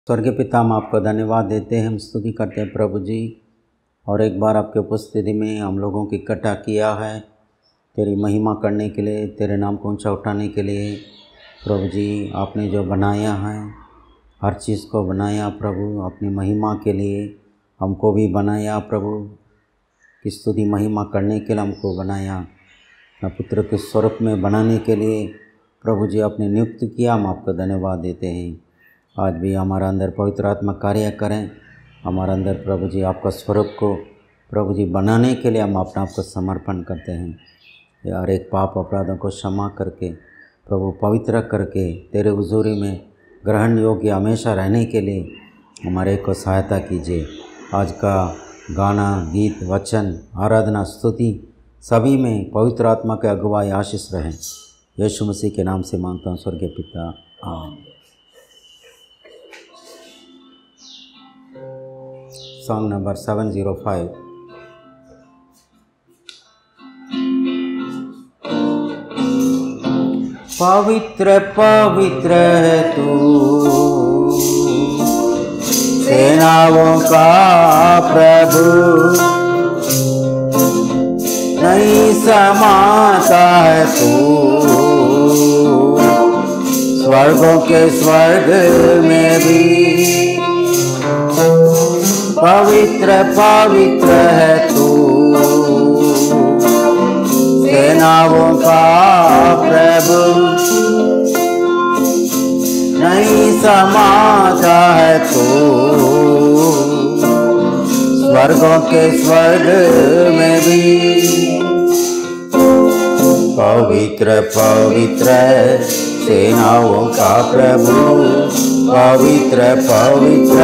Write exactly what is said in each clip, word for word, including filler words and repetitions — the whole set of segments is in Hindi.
स्वर्गीय पिता, हम आपको धन्यवाद देते हैं, हम स्तुति करते हैं प्रभु जी। और एक बार आपके उपस्थिति में हम लोगों की इकट्ठा किया है तेरी महिमा करने के लिए, तेरे नाम को ऊंचा उठाने के लिए। प्रभु जी, आपने जो बनाया है, हर चीज़ को बनाया प्रभु अपनी महिमा के लिए, हमको भी बनाया प्रभु की स्तुति महिमा करने के लिए हमको बनाया, अपना पुत्र के स्वरूप में बनाने के लिए प्रभु जी आपने नियुक्त किया। हम आपका धन्यवाद देते हैं। आज भी हमारा अंदर पवित्र आत्मा कार्य करें, हमारे अंदर प्रभु जी आपका स्वरूप को प्रभु जी बनाने के लिए हम अपना आपको समर्पण करते हैं। यार एक पाप अपराधों को क्षमा करके प्रभु पवित्र करके तेरे हुजूरी में ग्रहण योग्य हमेशा रहने के लिए हमारे को सहायता कीजिए। आज का गाना, गीत, वचन, आराधना, स्तुति सभी में पवित्र आत्मा के अगुवाई आशीष रहें। यीशु मसीह के नाम से मांगता हूँ स्वर्गीय पिता, आमीन। Song number seven zero five. पवित्र पवित्र है तू, सेनाओं का प्रभु, नहीं समाता है तू स्वर्गों के स्वर्ग में भी। पवित्र पवित्र है तू, सेनाओं का प्रभु, नहीं समाता है तू स्वर्गों के स्वर्ग में भी। पवित्र पवित्र सेनाओं का प्रभु, पवित्र पवित्र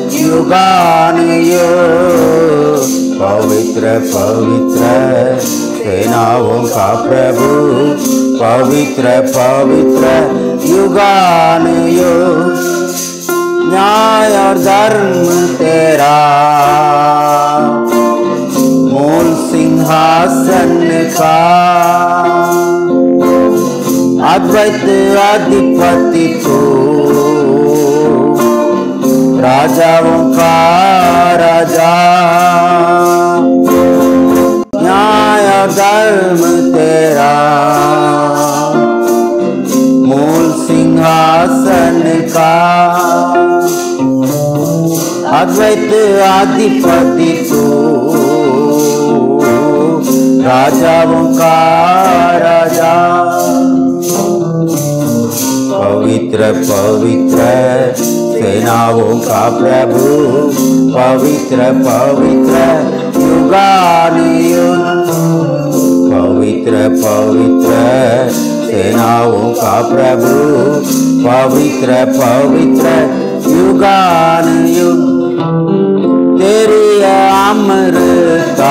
युगानुयुग। पवित्र पवित्र सेनाओं का प्रभु, पवित्र पवित्र युगानुयुग। न्याय और धर्म तेरा मूल सिंहासन का, अद्वैत अधिपति तू राजाओं का राजा। न्याय धर्म तेरा मूल सिंहासन का, अद्वैत अधिपति तू राजाओं का राजा। पवित्र पवित्र सेनाओं का प्रभु, पवित्र पवित्र युगानुयुग। पवित्र पवित्र सेनाओं का प्रभु, पवित्र पवित्र युगानुयुग। तेरी अमरता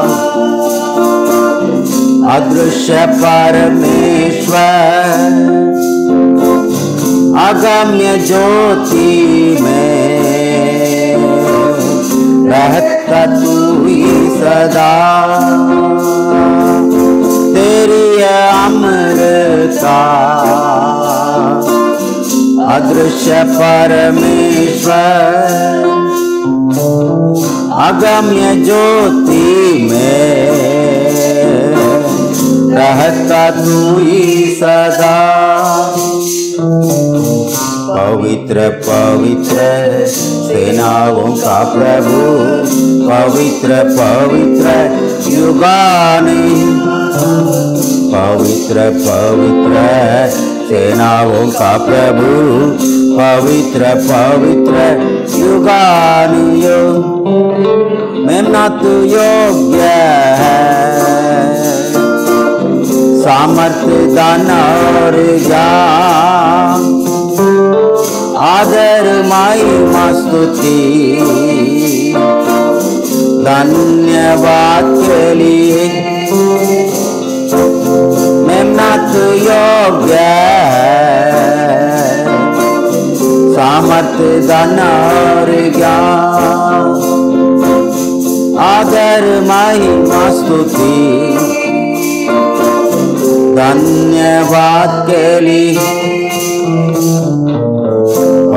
अदृश्य परमेश्वर, अगम्य ज्योति में रहता तू ही सदा। तेरी अमरता अदृश्य परमेश्वर, अगम्य ज्योति में रहता तू ही सदा। पवित्र पवित्र सेनाओं का प्रभु, पवित्र पवित्र युगानुयुग। पवित्र पवित्र सेनाओं का प्रभु, पवित्र पवित्र युगानुयुग। मेमना तू योग्य है, सामर्थ्य दान और ज्ञान, आदर महिमा स्तुति धन्यवाद के लिए। मेमना तू योग्य है, सामर्थ्य दान और ज्ञान, आदर महिमा स्तुति धन्यवाद के लिए।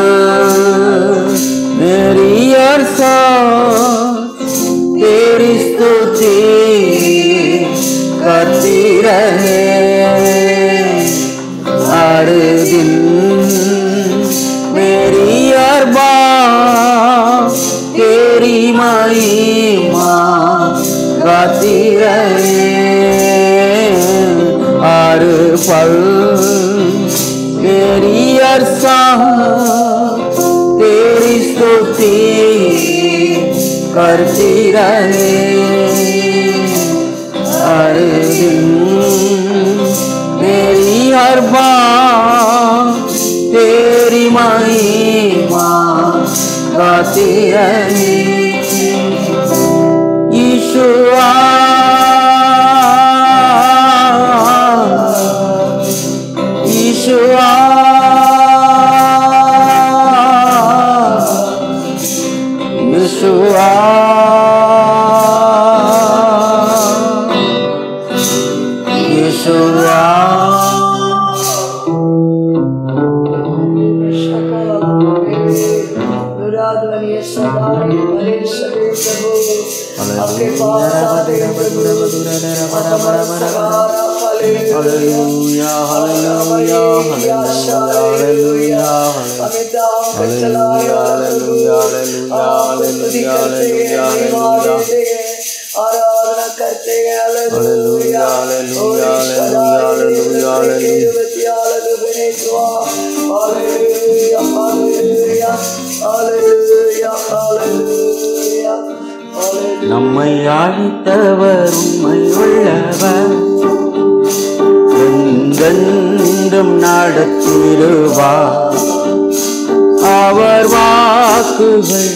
महिमा गाती रहे, हर पल तेरी अरसा तेरी स्तुति करती रहे, हर दिन तेरी हर बात तेरी महिमा गाती रहे। यीशुआ यीशुआ यीशुआ यीशुआ आपके पास आते हैं प्रभु, हालेलुया हालेलुया हालेलुया हमें दाम पर चलाने वाला प्रभु, आपको स्तुति करते हैं, महिमा देते हैं, आराधना करते हैं। हालेलुया हालेलुया हालेलुया हालेलुया हालेलुया हालेलुया हालेलुया। நம்மை அழைத்தவர் உண்மை உள்ளவர், என்றென்றும் நடத்திடுவார், அவர் வாக்குகள்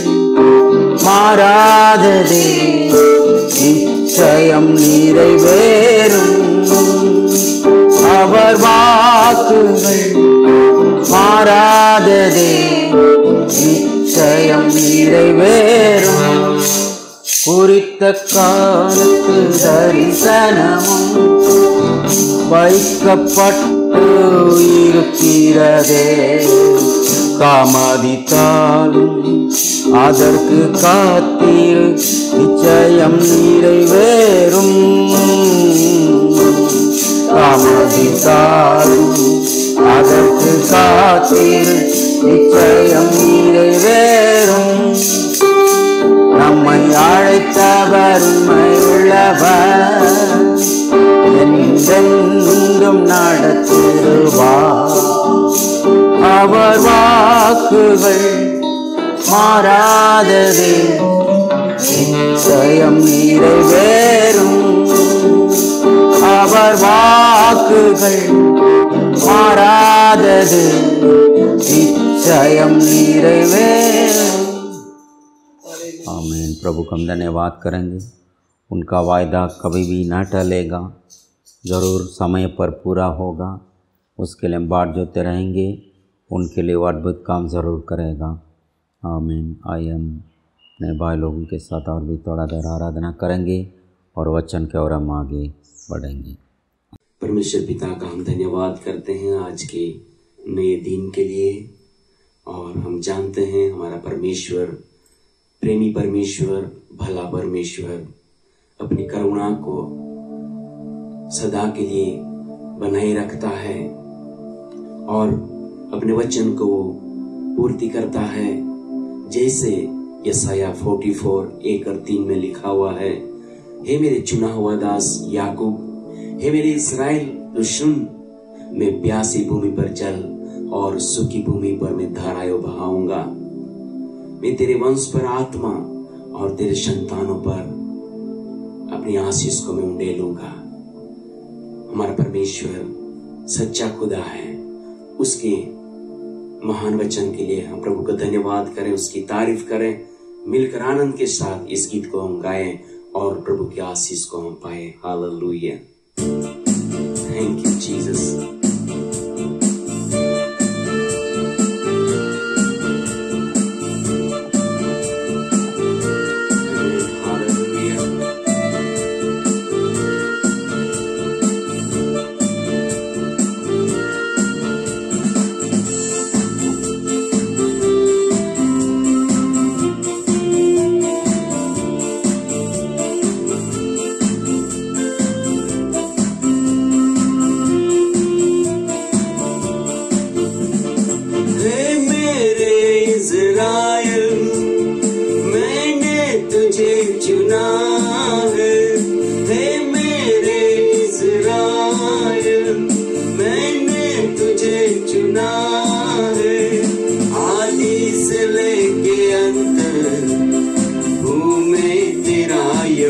மாறாததே, நிச்சயம் நிறைவேறும், அவர் வாக்குகள் மாறாததே, நிச்சயம் நிறைவேறும், குறித்த காலத்து தரிசனமும் வைக்கப்பட்டு இருக்கிறதே, தாமதித்தாலும் அதற்கு காத்திரு, நிச்சயம் நிறைவேறும், தாமதித்தாலும் அதற்கு காத்திரு, நிச்சயம் நிறைவேறும், நம்மை அழைத்தவர் உண்மை உள்ளவர், என்றென்றும் நடத்திடுவார், அவர் வாக்குகள் மாறாததே, நிச்சயம் நிறைவேறும், அவர் வாக்குகள் மாறாதது, निश्चयम निर्वेद। आमीन। प्रभु को हम धन्यवाद करेंगे, उनका वायदा कभी भी ना टलेगा, ज़रूर समय पर पूरा होगा, उसके लिए हम बाट जोते रहेंगे, उनके लिए वो अद्भुत काम ज़रूर करेगा। आमीन। आइए हम अपने भाई लोगों के साथ और भी थोड़ा देर आराधना करेंगे और वचन के ओर हम आगे बढ़ेंगे। परमेश्वर पिता का हम धन्यवाद करते हैं आज के नए दिन के लिए, और हम जानते हैं हमारा परमेश्वर प्रेमी परमेश्वर, भला परमेश्वर अपनी करुणा को सदा के लिए बनाए रखता है और अपने वचन को पूर्ति करता है। जैसे यशाया चौवालीस एक और तीन में लिखा हुआ है, हे मेरे चुना हुआ दास याकूब, हे मेरे इस्राएल तो सुन, मैं प्यासी भूमि पर जल और सूखी भूमि पर मैं धाराएं बहाऊंगा। मैं तेरे वंश पर आत्मा और तेरे संतानों पर अपनी आशीष को मैं उंडेलूंगा। हमारा परमेश्वर सच्चा खुदा है, उसके महान वचन के लिए हम प्रभु का धन्यवाद करें, उसकी तारीफ करें, मिलकर आनंद के साथ इस गीत को हम गाएं और प्रभु की आशीष को हम पाए। हालेलुया। Thank you Jesus. तुझे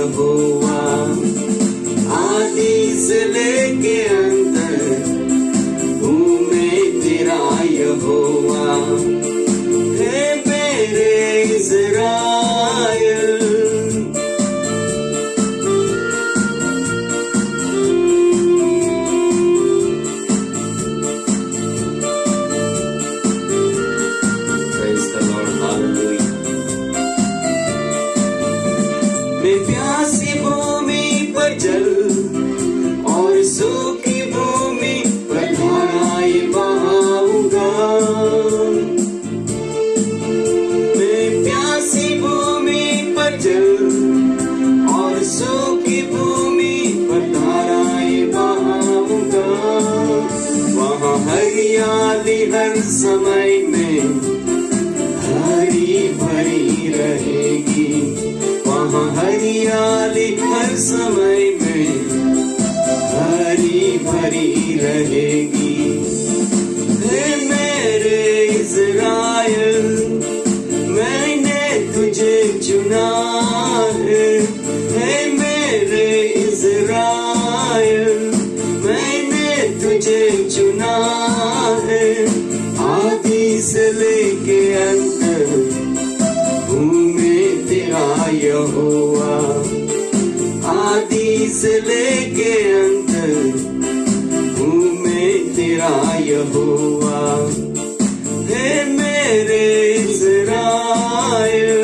यहोवा, आदि से लेके अंत हूँ मैं तेरा यहोवा, हे मेरे Israel. Praise the Lord, hallelujah। मैं प्यासी भूमि पर जल और सूखी भूमि पर धाराएं बहाऊंगा। मैं प्यासी भूमि पर जल और सूखी भूमि पर धाराएं बहाऊंगा। वहाँ हरियाली हर समय में हरी भरी रहेगी, वहाँ हरियाली हर समय में हरी भरी रहेगी। हे मेरे इज़राइल, मैंने तुझे चुना है। हे मेरे इज़राइल, मैंने तुझे चुना है। आदि से लेके अंत हूँ मैं तेरा यहोवा, आदि से लेके अंत हूँ मैं तेरा यहोवा, हे मेरे इज़राइल।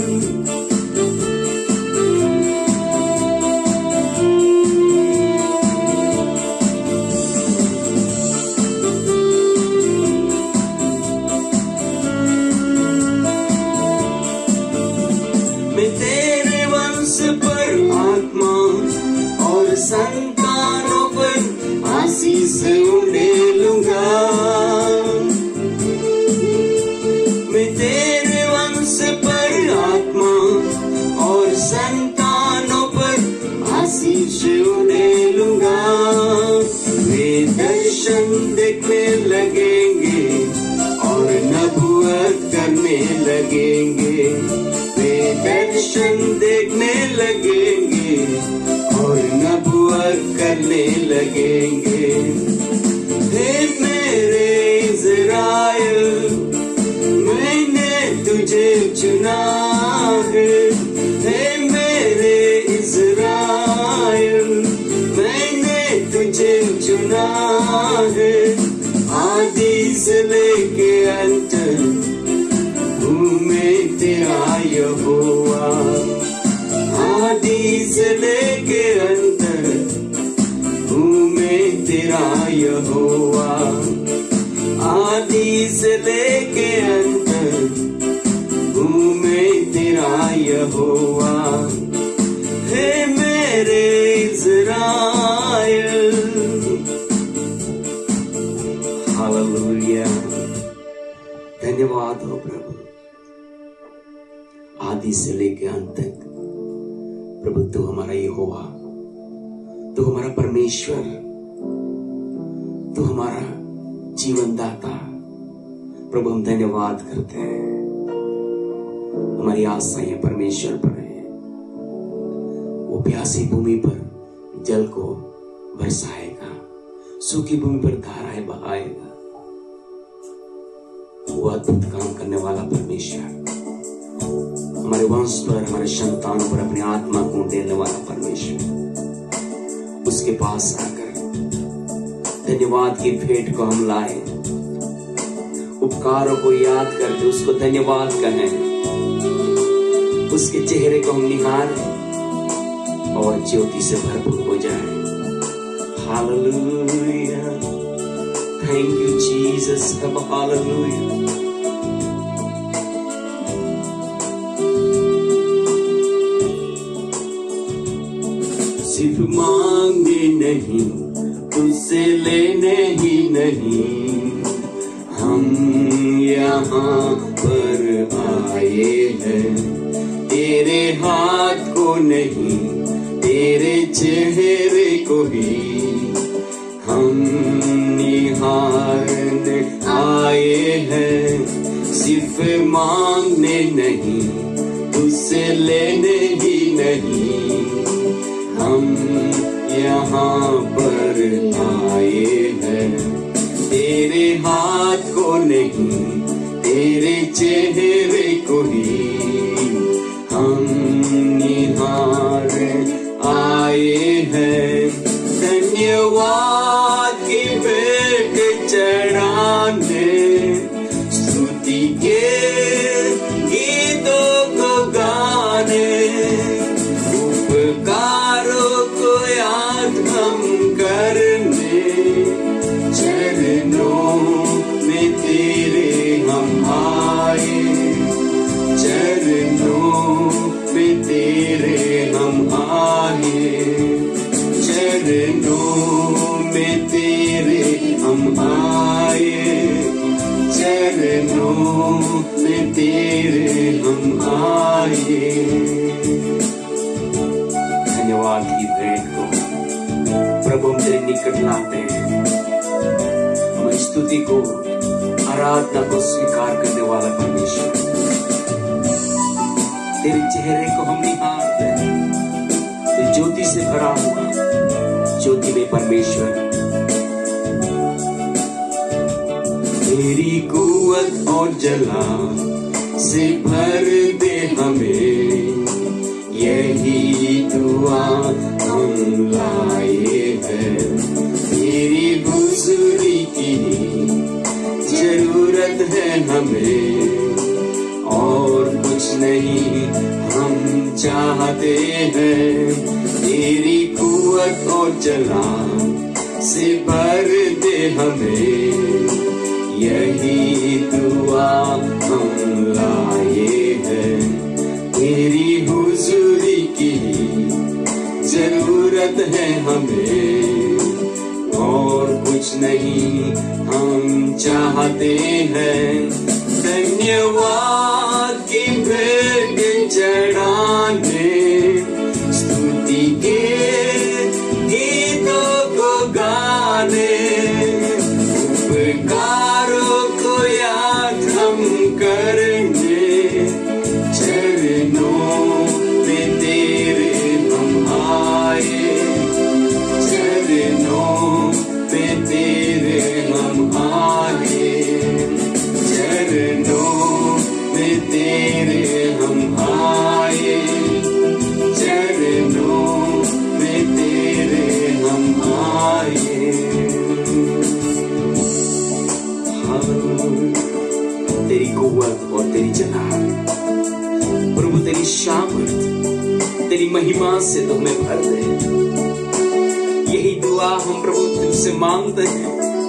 मैं तेरे वंश पर आत्मा और संतानों पर आशीष उड़ेलूंगा। मैं तेरे वंश पर आत्मा और संतानों पर आशीष उड़ेलूंगा। वे दर्शन देखने लगेंगे और नबूवत करने लगेंगे। वे दर्शन देखने लगेंगे और नबूवत करने लगेंगे। हे मेरे इज़राइल, मैंने तुझे चुना है। हे मेरे इज़राइल, मैंने तुझे चुना है। आदि से लेके अंत हूँ मैं तेरा यहोवा, आदि से लेके अंत हूँ मैं तेरा यहोवा, आदि से लेके अंत हूँ मैं तेरा यहोवा, हे मेरे इज़राइल। हालेलुया, धन्यवाद हो प्रभु। आदि से लेके अंत तक प्रभु तू हमारा यहोवा, तू हमारा परमेश्वर, तू हमारा जीवन दाता। प्रभु हम धन्यवाद करते हैं। हमारी आशाएं परमेश्वर पर है। वो प्यासी भूमि पर जल को बरसाएगा, सूखी भूमि पर धाराएं बहाएगा। वो अद्भुत काम करने वाला परमेश्वर, हमारे वंश पर, हमारे संतानों पर अपनी आत्मा को देने वाला परमेश्वर, उसके पास आकर धन्यवाद की भेंट को हम लाए, उपकारों को याद करके उसको धन्यवाद कहें, उसके चेहरे को हम निहारें और ज्योति से भरपूर हो जाए। Hallelujah, thank you Jesus, hallelujah. सिर्फ मांगे नहीं, तुझसे लेने ही नहीं, हम यहाँ पर आए हैं। तेरे हाथ को नहीं, तेरे चेहरे को ही हम निहारने आए हैं। सिर्फ मांगने नहीं, तुझसे लेने ही नहीं, यहाँ पर आए हैं। तेरे हाथ को नहीं, तेरे चेहरे को ही हम निहार आए हैं। धन्यवाद की भेंट चढ़ाने, स्तुति के गीतों को गाने, उपकारों को याद हम करने, चरणों में तेरे हम आए, चरणों में तेरे हम आए, चरणों में तेरे हम आए, चरणों में तेरे हम आए। धन्यवाद की भेंट को प्रभु हम तेरे निकट लाते हैं। हम स्तुति को, आराधना को स्वीकार करने वाला परमेश्वर, तेरे चेहरे को हम निहारते हैं। तेरी ज्योति से भरा हुआ, ज्योति में परमेश्वर, तेरी कुवत और जला से भर दे हमें, यही दुआ हम लाए हैं। तेरी हुजूरी की जरूरत है हमें, और कुछ नहीं हम चाहते हैं। तेरी कुवत और जला से भर दे हमें, यही दुआ हम लाए हैं। तेरी हुजूरी की जरूरत है हमें, और कुछ नहीं हम चाहते हैं। धन्यवाद की भेंट चढ़ाने, स्तुति के गीतों को गाने, उपकारों को याद हम करने, चरणों में तेरे हम आए, चरणों में तेरे हम आए, चरणों में तेरे हम आए, चरणों में तेरे हम आए। तेरी कुव्वत और तेरी जलाल प्रभु, तेरी सामर्थ, तेरी महिमा से तो हमें भर दे। यही दुआ हम प्रभु तुझसे मांगते हैं।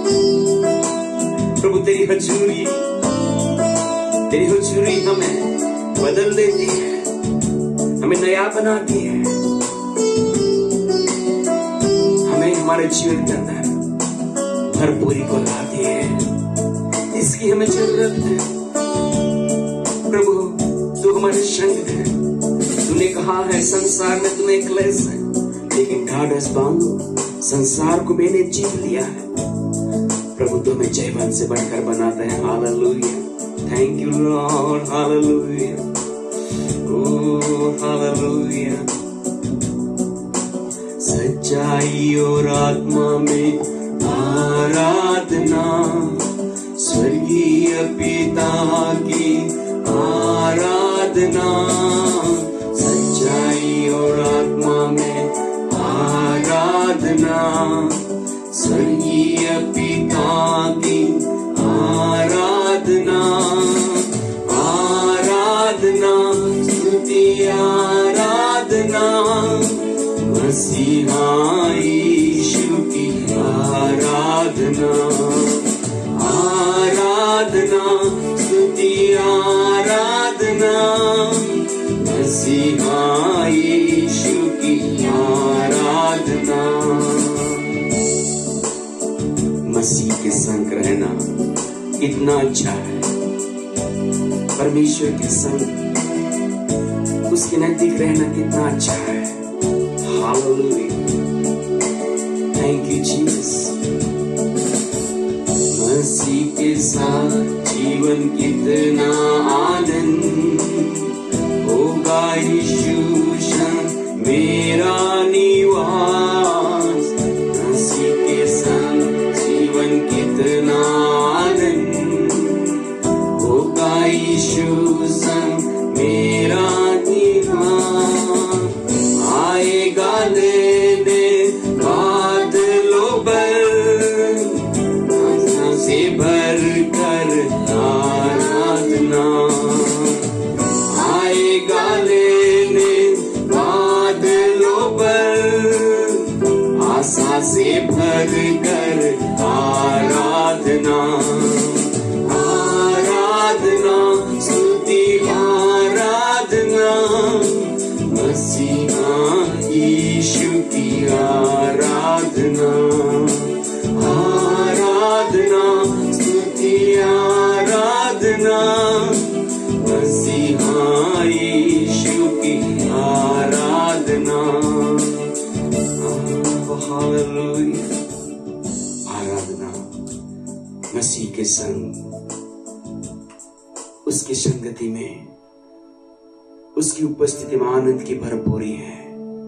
प्रभु तेरी हजूरी, तेरी हजूरी हमें बदल देती है, हमें नया बनाती है, हमें हमारे जीवन के अंदर भरपूरी को लाती है। इसकी हमें जरूरत है। प्रभु तू हमारे संग है। तूने कहा है संसार में तुम्हें क्लेश है, लेकिन गॉड हैज बाउंड, संसार को मैंने जीत लिया है। प्रभु तू हमें जयवंत से बढ़कर बनाते हैं। Hallelujah, thank you Lord, hallelujah, oh hallelujah. सच्चाई और आत्मा में आराधना, स्वर्गीय पिता की आराधना, सच्चाई और आत्मा में आराधना, स्वर्गीय पिता की आराधना, आराधना, स्तुति आराधना, मसीहा यीशु की आराधना, आराधना, स्तुति आराधना, मसीहा यीशु की आराधना। मसीह के संग रहना कितना अच्छा है। परमेश्वर के संग, उसके नजदीक रहना कितना अच्छा है। Hallelujah, thank you Jesus. मसीह के साथ जीवन कितना आनंद होगा, यीशु संग मेरा निवास। से भर कर आराधना, आराधना स्तुति आराधना, मसीहा यीशु की आराधना, आराधना स्तुति आराधना, मसीहा यीशु की आराधना। हालेलुया। आराधना मसीह के संग, उसकी संगति में, उसकी उपस्थिति में आनंद की भरपूरी है।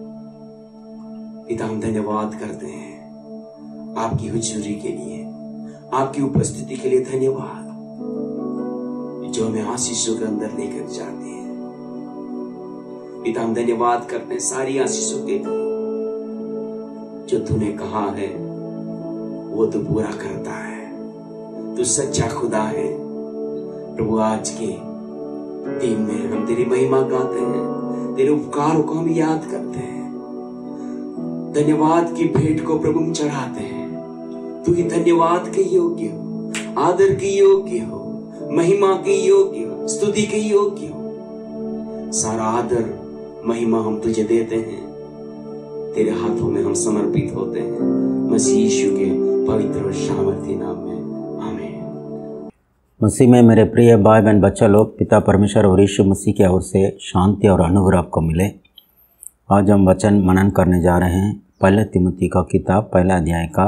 पिता हम धन्यवाद करते हैं आपकी हुजूरी के लिए, आपकी उपस्थिति के लिए धन्यवाद, जो हमें आशीषों के अंदर लेकर जाती है। पिता हम धन्यवाद करते हैं सारी आशीषों के लिए, जो तूने कहा है वो तू पूरा करता है, तू सच्चा खुदा है। प्रभु आज के दिन में हम तेरी महिमा गाते हैं, तेरे उपकारों को हम याद करते हैं, धन्यवाद की भेंट को प्रभु हम चढ़ाते हैं। तू ही धन्यवाद के योग्य हो, आदर के योग्य हो, महिमा के योग्य हो, स्तुति के योग्य हो। सारा आदर महिमा हम तुझे देते हैं, तेरे हाथों में हम समर्पित होते हैं, मसीह यीशु के पवित्र और सामर्थी नाम में, आमीन। मसीह में मेरे प्रिय भाई बहन बच्चा लोग, पिता परमेश्वर और यीशु मसीह की ओर से शांति और अनुग्रह आपको मिले। आज हम वचन मनन करने जा रहे हैं पहले तिमुथी का किताब पहला अध्याय का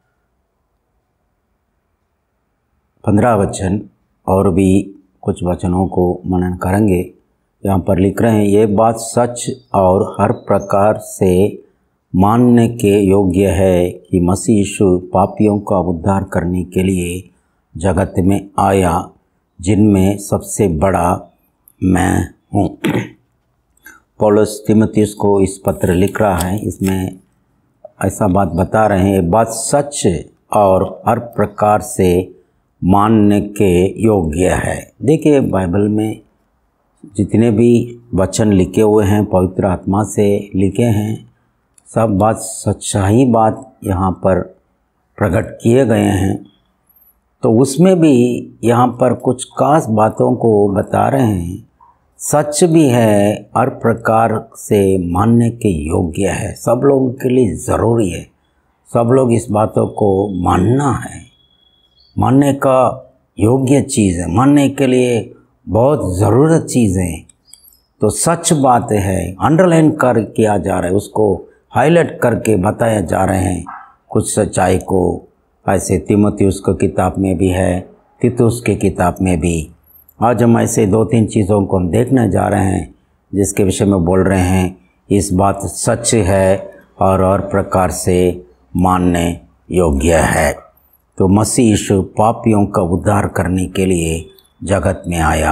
पंद्रह वचन, और भी कुछ वचनों को मनन करेंगे। यहाँ पर लिख रहे हैं, ये बात सच और हर प्रकार से मानने के योग्य है कि मसीह यीशु पापियों का उद्धार करने के लिए जगत में आया, जिनमें सबसे बड़ा मैं हूँ। पौलुस तीमुथियुस को इस पत्र लिख रहा है, इसमें ऐसा बात बता रहे हैं, ये बात सच और हर प्रकार से मानने के योग्य है। देखिए बाइबल में जितने भी वचन लिखे हुए हैं, पवित्र आत्मा से लिखे हैं, सब बात सच्चाई बात यहाँ पर प्रकट किए गए हैं। तो उसमें भी यहाँ पर कुछ खास बातों को बता रहे हैं, सच भी है, हर प्रकार से मानने के योग्य है, सब लोगों के लिए ज़रूरी है, सब लोग इस बातों को मानना है, मानने का योग्य चीज़ है, मानने के लिए बहुत ज़रूरत चीज़ है। तो सच बात है, अंडरलाइन कर किया जा रहा है, उसको हाईलाइट करके बताया जा रहे हैं कुछ सच्चाई को। ऐसे तीमुथियुस की किताब में भी है, तीतुस की किताब में भी। आज हम ऐसे दो तीन चीज़ों को हम देखने जा रहे हैं जिसके विषय में बोल रहे हैं, इस बात सच है और हर प्रकार से मानने योग्य है। तो मसीह यीशु पापियों का उद्धार करने के लिए जगत में आया,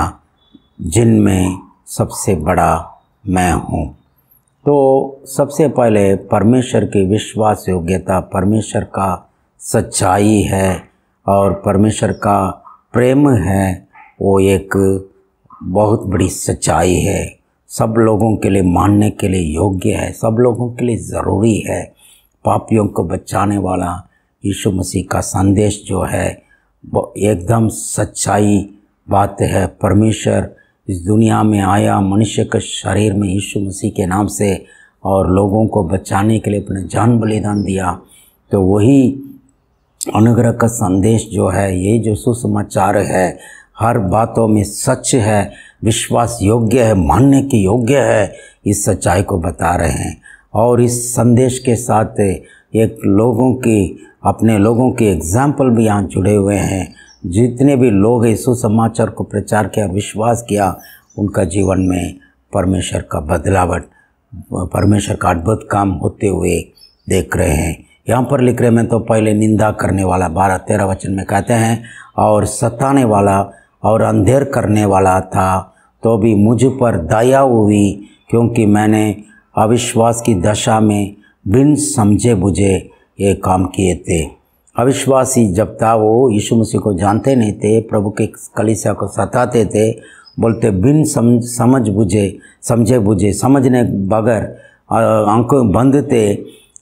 जिनमें सबसे बड़ा मैं हूँ। तो सबसे पहले परमेश्वर की विश्वास योग्यता, परमेश्वर का सच्चाई है और परमेश्वर का प्रेम है, वो एक बहुत बड़ी सच्चाई है, सब लोगों के लिए मानने के लिए योग्य है, सब लोगों के लिए ज़रूरी है। पापियों को बचाने वाला यीशु मसीह का संदेश जो है वो एकदम सच्चाई बात है। परमेश्वर इस दुनिया में आया मनुष्य के शरीर में यीशु मसीह के नाम से और लोगों को बचाने के लिए अपने जान बलिदान दिया। तो वही अनुग्रह का संदेश जो है, ये जो सुसमाचार है, हर बातों में सच है, विश्वास योग्य है, मानने के योग्य है, इस सच्चाई को बता रहे हैं। और इस संदेश के साथ एक लोगों की अपने लोगों के एग्जाम्पल भी यहाँ जुड़े हुए हैं। जितने भी लोग इस सुसमाचार को प्रचार किया, विश्वास किया, उनका जीवन में परमेश्वर का बदलावट, परमेश्वर का अद्भुत काम होते हुए देख रहे हैं। यहाँ पर लिख रहे मैं तो पहले निंदा करने वाला, बारह तेरह वचन में कहते हैं, और सताने वाला और अंधेर करने वाला था, तो भी मुझ पर दया हुई, क्योंकि मैंने अविश्वास की दशा में बिन समझे बुझे ये काम किए थे। अविश्वासी जब था वो यीशु मसीह को जानते नहीं थे, प्रभु के कलीसिया को सताते थे, बोलते बिन समझ समझ बुझे समझे बुझे समझने बगैर आंखें बंद थे,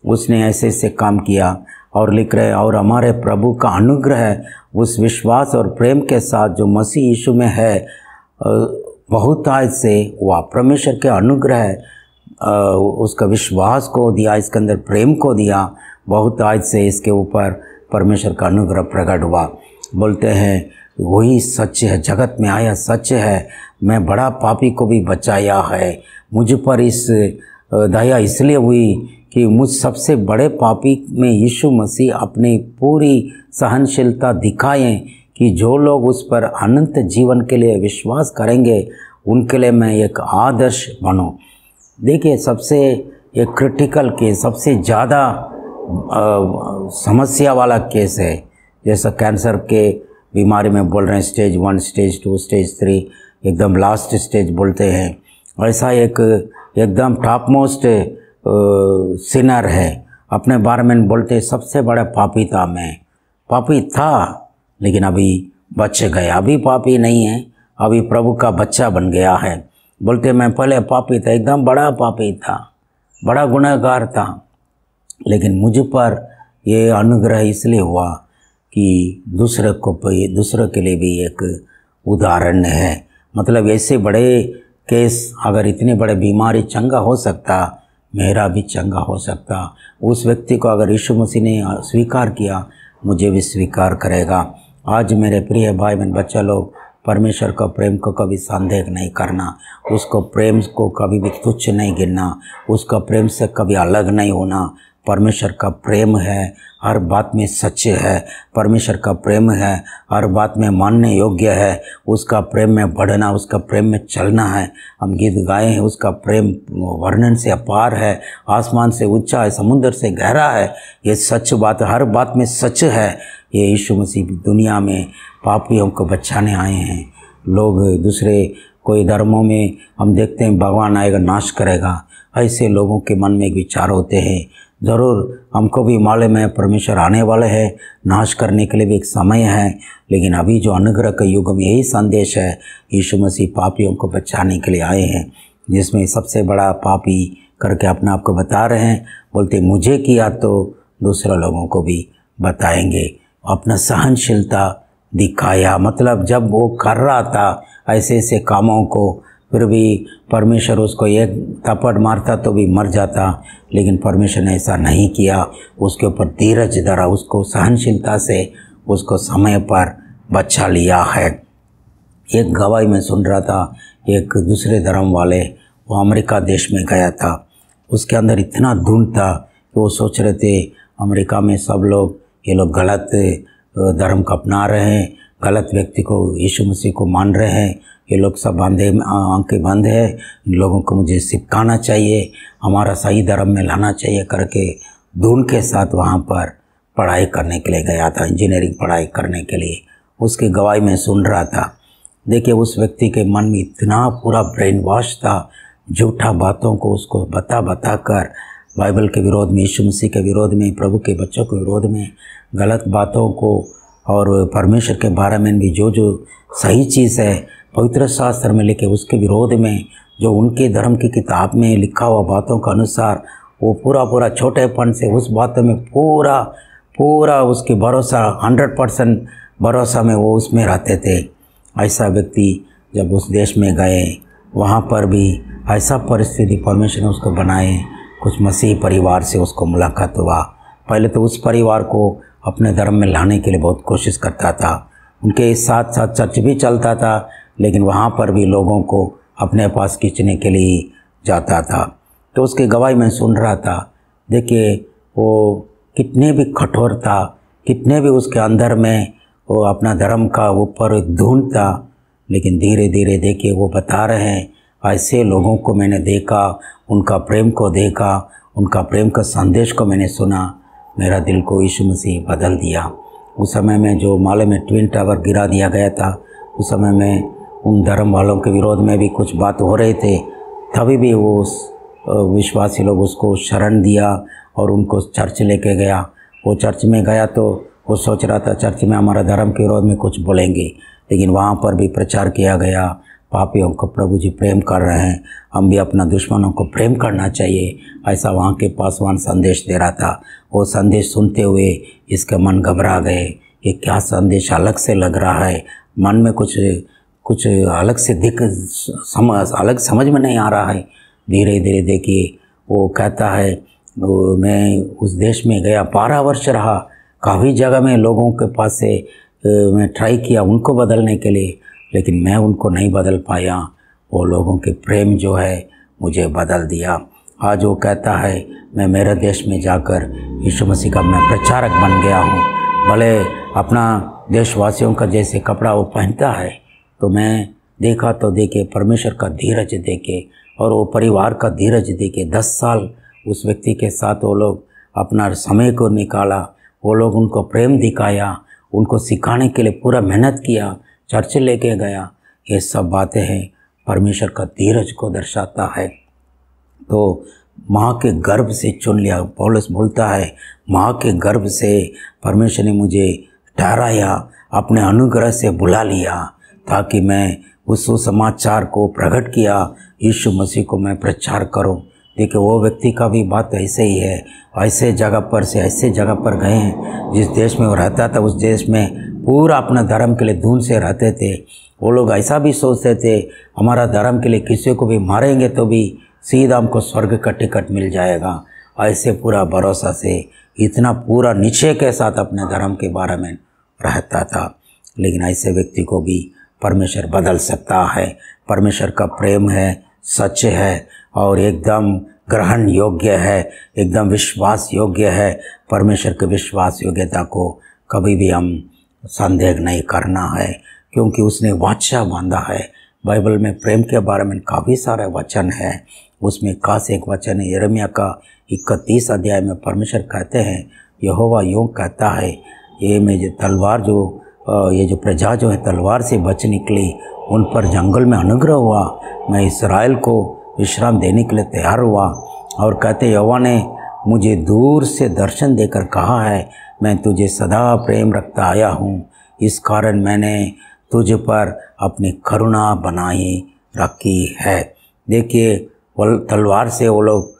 उसने ऐसे ऐसे काम किया। और लिख रहे और हमारे प्रभु का अनुग्रह उस विश्वास और प्रेम के साथ जो मसीह यीशु में है बहुत आज से वह परमेश्वर के अनुग्रह उसका विश्वास को दिया, इसके अंदर प्रेम को दिया, बहुत आज से इसके ऊपर परमेश्वर का अनुग्रह प्रकट हुआ। बोलते हैं वही सच है, जगत में आया सच है, मैं बड़ा पापी को भी बचाया है। मुझ पर इस दया इसलिए हुई कि मुझ सबसे बड़े पापी में यीशु मसीह अपनी पूरी सहनशीलता दिखाएं कि जो लोग उस पर अनंत जीवन के लिए विश्वास करेंगे उनके लिए मैं एक आदर्श बनूं। देखिए, सबसे एक क्रिटिकल केस, सबसे ज़्यादा समस्या वाला केस है, जैसा कैंसर के बीमारी में बोल रहे हैं stage one, stage two, stage three, एकदम लास्ट स्टेज बोलते हैं। ऐसा एक एकदम टॉप मोस्ट सिनर है। अपने बारे में बोलते सबसे बड़ा पापी था मैं, पापी था लेकिन अभी बच गया, अभी पापी नहीं है, अभी प्रभु का बच्चा बन गया है। बोलते मैं पहले पापी था, एकदम बड़ा पापी था, बड़ा गुनहगार था, लेकिन मुझ पर ये अनुग्रह इसलिए हुआ कि दूसरे को दूसरे के लिए भी एक उदाहरण है। मतलब ऐसे बड़े केस, अगर इतनी बड़े बीमारी चंगा हो सकता, मेरा भी चंगा हो सकता। उस व्यक्ति को अगर यीशु मसीह ने स्वीकार किया, मुझे भी स्वीकार करेगा। आज मेरे प्रिय भाई बहन बच्चा लोग, परमेश्वर का प्रेम को कभी संदेह नहीं करना, उसको प्रेम को कभी भी तुच्छ नहीं गिनना, उसका प्रेम से कभी अलग नहीं होना। परमेश्वर का प्रेम है, हर बात में सच्चे है, परमेश्वर का प्रेम है, हर बात में मानने योग्य है, उसका प्रेम में बढ़ना, उसका प्रेम में चलना है। हम गीत गाए हैं, उसका प्रेम वर्णन से अपार है, आसमान से ऊंचा है, समुद्र से गहरा है। ये सच बात, हर बात में सच है। ये यीशु मसीह दुनिया में पापियों को बचाने आए हैं। लोग दूसरे कोई धर्मों में हम देखते हैं भगवान आएगा नाश करेगा, ऐसे लोगों के मन में विचार होते हैं। ज़रूर हमको भी मालूम है परमेश्वर आने वाले हैं, नाश करने के लिए भी एक समय है, लेकिन अभी जो अनुग्रह के युग में यही संदेश है, यीशु मसीह पापियों को बचाने के लिए आए हैं, जिसमें सबसे बड़ा पापी करके अपने आप को बता रहे हैं। बोलते मुझे किया तो दूसरे लोगों को भी बताएंगे। अपना सहनशीलता दिखाया, मतलब जब वो कर रहा था ऐसे ऐसे कामों को, फिर भी परमेश्वर उसको एक थप्पड़ मारता तो भी मर जाता, लेकिन परमेश्वर ने ऐसा नहीं किया। उसके ऊपर धीरज धरा, उसको सहनशीलता से उसको समय पर बचा लिया है। एक गवाही में सुन रहा था, एक दूसरे धर्म वाले वो अमेरिका देश में गया था, उसके अंदर इतना धुंध था कि वो सोच रहे थे अमेरिका में सब लोग ये लोग गलत धर्म को अपना रहे हैं, गलत व्यक्ति को यीशु मसीह को मान रहे हैं, ये लोग सब बांधे आंखें बंद है, इन लोगों को मुझे सिखाना चाहिए, हमारा सही धर्म में लाना चाहिए करके धुन के साथ वहाँ पर पढ़ाई करने के लिए गया था, इंजीनियरिंग पढ़ाई करने के लिए। उसकी गवाही में सुन रहा था। देखिए उस व्यक्ति के मन में इतना पूरा ब्रेन वॉश था, झूठा बातों को उसको बता बता कर बाइबल के विरोध में, यीशु मसीह के विरोध में, प्रभु के बच्चों के विरोध में, गलत बातों को और परमेश्वर के बारे में भी जो जो सही चीज़ है पवित्र शास्त्र में लिखे उसके विरोध में, जो उनके धर्म की किताब में लिखा हुआ बातों के अनुसार वो पूरा पूरा छोटेपन से उस बातों में पूरा पूरा उसकी भरोसा हंड्रेड परसेंट भरोसा में वो उसमें रहते थे। ऐसा व्यक्ति जब उस देश में गए, वहाँ पर भी ऐसा परिस्थिति परमेश्वर ने उसको बनाए, कुछ मसीह परिवार से उसको मुलाकात हुआ। पहले तो उस परिवार को अपने धर्म में लाने के लिए बहुत कोशिश करता था, उनके साथ साथ चर्च भी चलता था, लेकिन वहाँ पर भी लोगों को अपने पास खींचने के लिए जाता था। तो उसकी गवाही मैं सुन रहा था। देखिए वो कितने भी कठोर था, कितने भी उसके अंदर में वो अपना धर्म का ऊपर धुन था, लेकिन धीरे धीरे देखिए वो बता रहे हैं ऐसे लोगों को मैंने देखा, उनका प्रेम को देखा, उनका प्रेम का संदेश को मैंने सुना, मेरा दिल को यीशु मसीह बदल दिया। उस समय में जो माले में ट्विन टावर गिरा दिया गया था, उस समय में उन धर्म वालों के विरोध में भी कुछ बात हो रहे थे, तभी भी वो उस विश्वासी लोग उसको शरण दिया और उनको चर्च लेके गया। वो चर्च में गया तो वो सोच रहा था चर्च में हमारा धर्म के विरोध में कुछ बोलेंगे, लेकिन वहाँ पर भी प्रचार किया गया, पापियों को प्रभु जी प्रेम कर रहे हैं, हम भी अपना दुश्मनों को प्रेम करना चाहिए, ऐसा वहाँ के पासवान संदेश दे रहा था। वो संदेश सुनते हुए इसके मन घबरा गए, ये क्या संदेश अलग से लग रहा है, मन में कुछ कुछ अलग से दिख समझ अलग समझ में नहीं आ रहा है। धीरे धीरे देखिए वो कहता है, वो मैं उस देश में गया, बारह वर्ष रहा, काफ़ी जगह में लोगों के पास से मैं ट्राई किया उनको बदलने के लिए, लेकिन मैं उनको नहीं बदल पाया। वो लोगों के प्रेम जो है मुझे बदल दिया। आज वो कहता है मैं मेरे देश में जाकर यीशु मसीह का मैं प्रचारक बन गया हूँ। भले अपना देशवासियों का जैसे कपड़ा वो पहनता है, तो मैं देखा तो देखे परमेश्वर का धीरज देखे और वो परिवार का धीरज देखे। दस साल उस व्यक्ति के साथ वो लोग अपना समय को निकाला, वो लोग उनको प्रेम दिखाया, उनको सिखाने के लिए पूरा मेहनत किया, चर्च लेके गया। ये सब बातें हैं परमेश्वर का धीरज को दर्शाता है। तो माँ के गर्भ से चुन लिया, पौलुस बोलता है माँ के गर्भ से परमेश्वर ने मुझे ठहराया, अपने अनुग्रह से बुला लिया ताकि मैं उस सुसमाचार को प्रकट किया, यीशु मसीह को मैं प्रचार करूं। देखिए वो व्यक्ति का भी बात ऐसे ही है, ऐसे जगह पर से ऐसे जगह पर गए हैं, जिस देश में वो रहता था उस देश में पूरा अपना धर्म के लिए धून से रहते थे। वो लोग ऐसा भी सोचते थे हमारा धर्म के लिए किसी को भी मारेंगे तो भी सीधा हमको स्वर्ग का टिकट मिल जाएगा। ऐसे पूरा भरोसा से इतना पूरा निश्चय के साथ अपने धर्म के बारे में रहता था। लेकिन ऐसे व्यक्ति को भी परमेश्वर बदल सकता है। परमेश्वर का प्रेम है, सच है और एकदम ग्रहण योग्य है, एकदम विश्वास योग्य है। परमेश्वर के विश्वास योग्यता को कभी भी हम संदेह नहीं करना है, क्योंकि उसने वाचा बांधा है। बाइबल में प्रेम के बारे में काफ़ी सारे वचन है, उसमें खास एक वचन है यिर्मयाह का इकतीस अध्याय में परमेश्वर कहते हैं, यहोवा यूँ कहता है, ये में जो तलवार जो ये जो प्रजा जो है तलवार से बच निकली, उन पर जंगल में अनुग्रह हुआ, मैं इस्राएल को विश्राम देने के लिए तैयार हुआ। और कहते यहोवा ने मुझे दूर से दर्शन देकर कहा है, मैं तुझे सदा प्रेम रखता आया हूँ, इस कारण मैंने तुझ पर अपनी करुणा बनाई रखी है। देखिए तलवार से वो लोग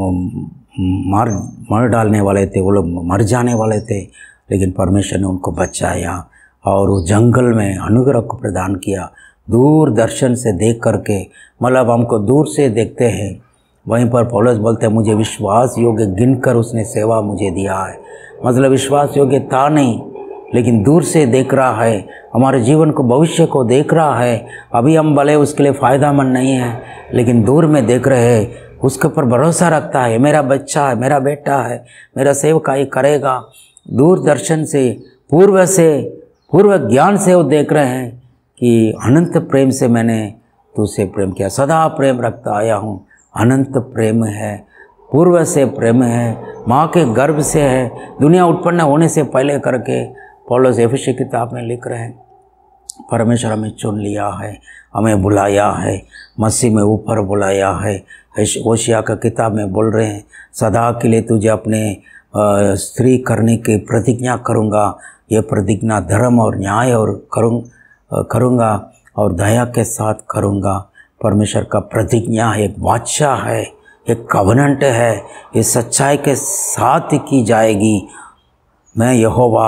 मार मर डालने वाले थे, वो लोग मर जाने वाले थे, लेकिन परमेश्वर ने उनको बचाया और वो जंगल में अनुग्रह को प्रदान किया। दूर दर्शन से देख करके, मतलब हमको दूर से देखते हैं, वहीं पर पौलुस बोलते हैं मुझे विश्वास योग्य गिनकर उसने सेवा मुझे दिया है। मतलब विश्वास योग्य था नहीं, लेकिन दूर से देख रहा है, हमारे जीवन को भविष्य को देख रहा है। अभी हम भले उसके लिए फ़ायदामंद नहीं है, लेकिन दूर में देख रहे हैं, उसके ऊपर भरोसा रखता है, मेरा बच्चा है, मेरा बेटा है, मेरा सेवकाई करेगा। दूर दर्शन से, पूर्व से, पूर्व ज्ञान से वो देख रहे हैं कि अनंत प्रेम से मैंने तुझसे प्रेम किया, सदा प्रेम रखता आया हूँ। अनंत प्रेम है, पूर्व से प्रेम है, माँ के गर्भ से है, दुनिया उत्पन्न होने से पहले करके पौलुस एफेसी की किताब में लिख रहे हैं। परमेश्वर हमें चुन लिया है, हमें बुलाया है, मसीह में ऊपर बुलाया है। होशिया का किताब में बोल रहे हैं, सदा के लिए तुझे अपने स्त्री करने की प्रतिज्ञा करूँगा, ये प्रतिज्ञा धर्म और न्याय और करूँ करूँगा और दया के साथ करूँगा। परमेश्वर का प्रतिज्ञा है, एक वाचा है, एक कवनेंट है, ये सच्चाई के साथ की जाएगी। मैं यहोवा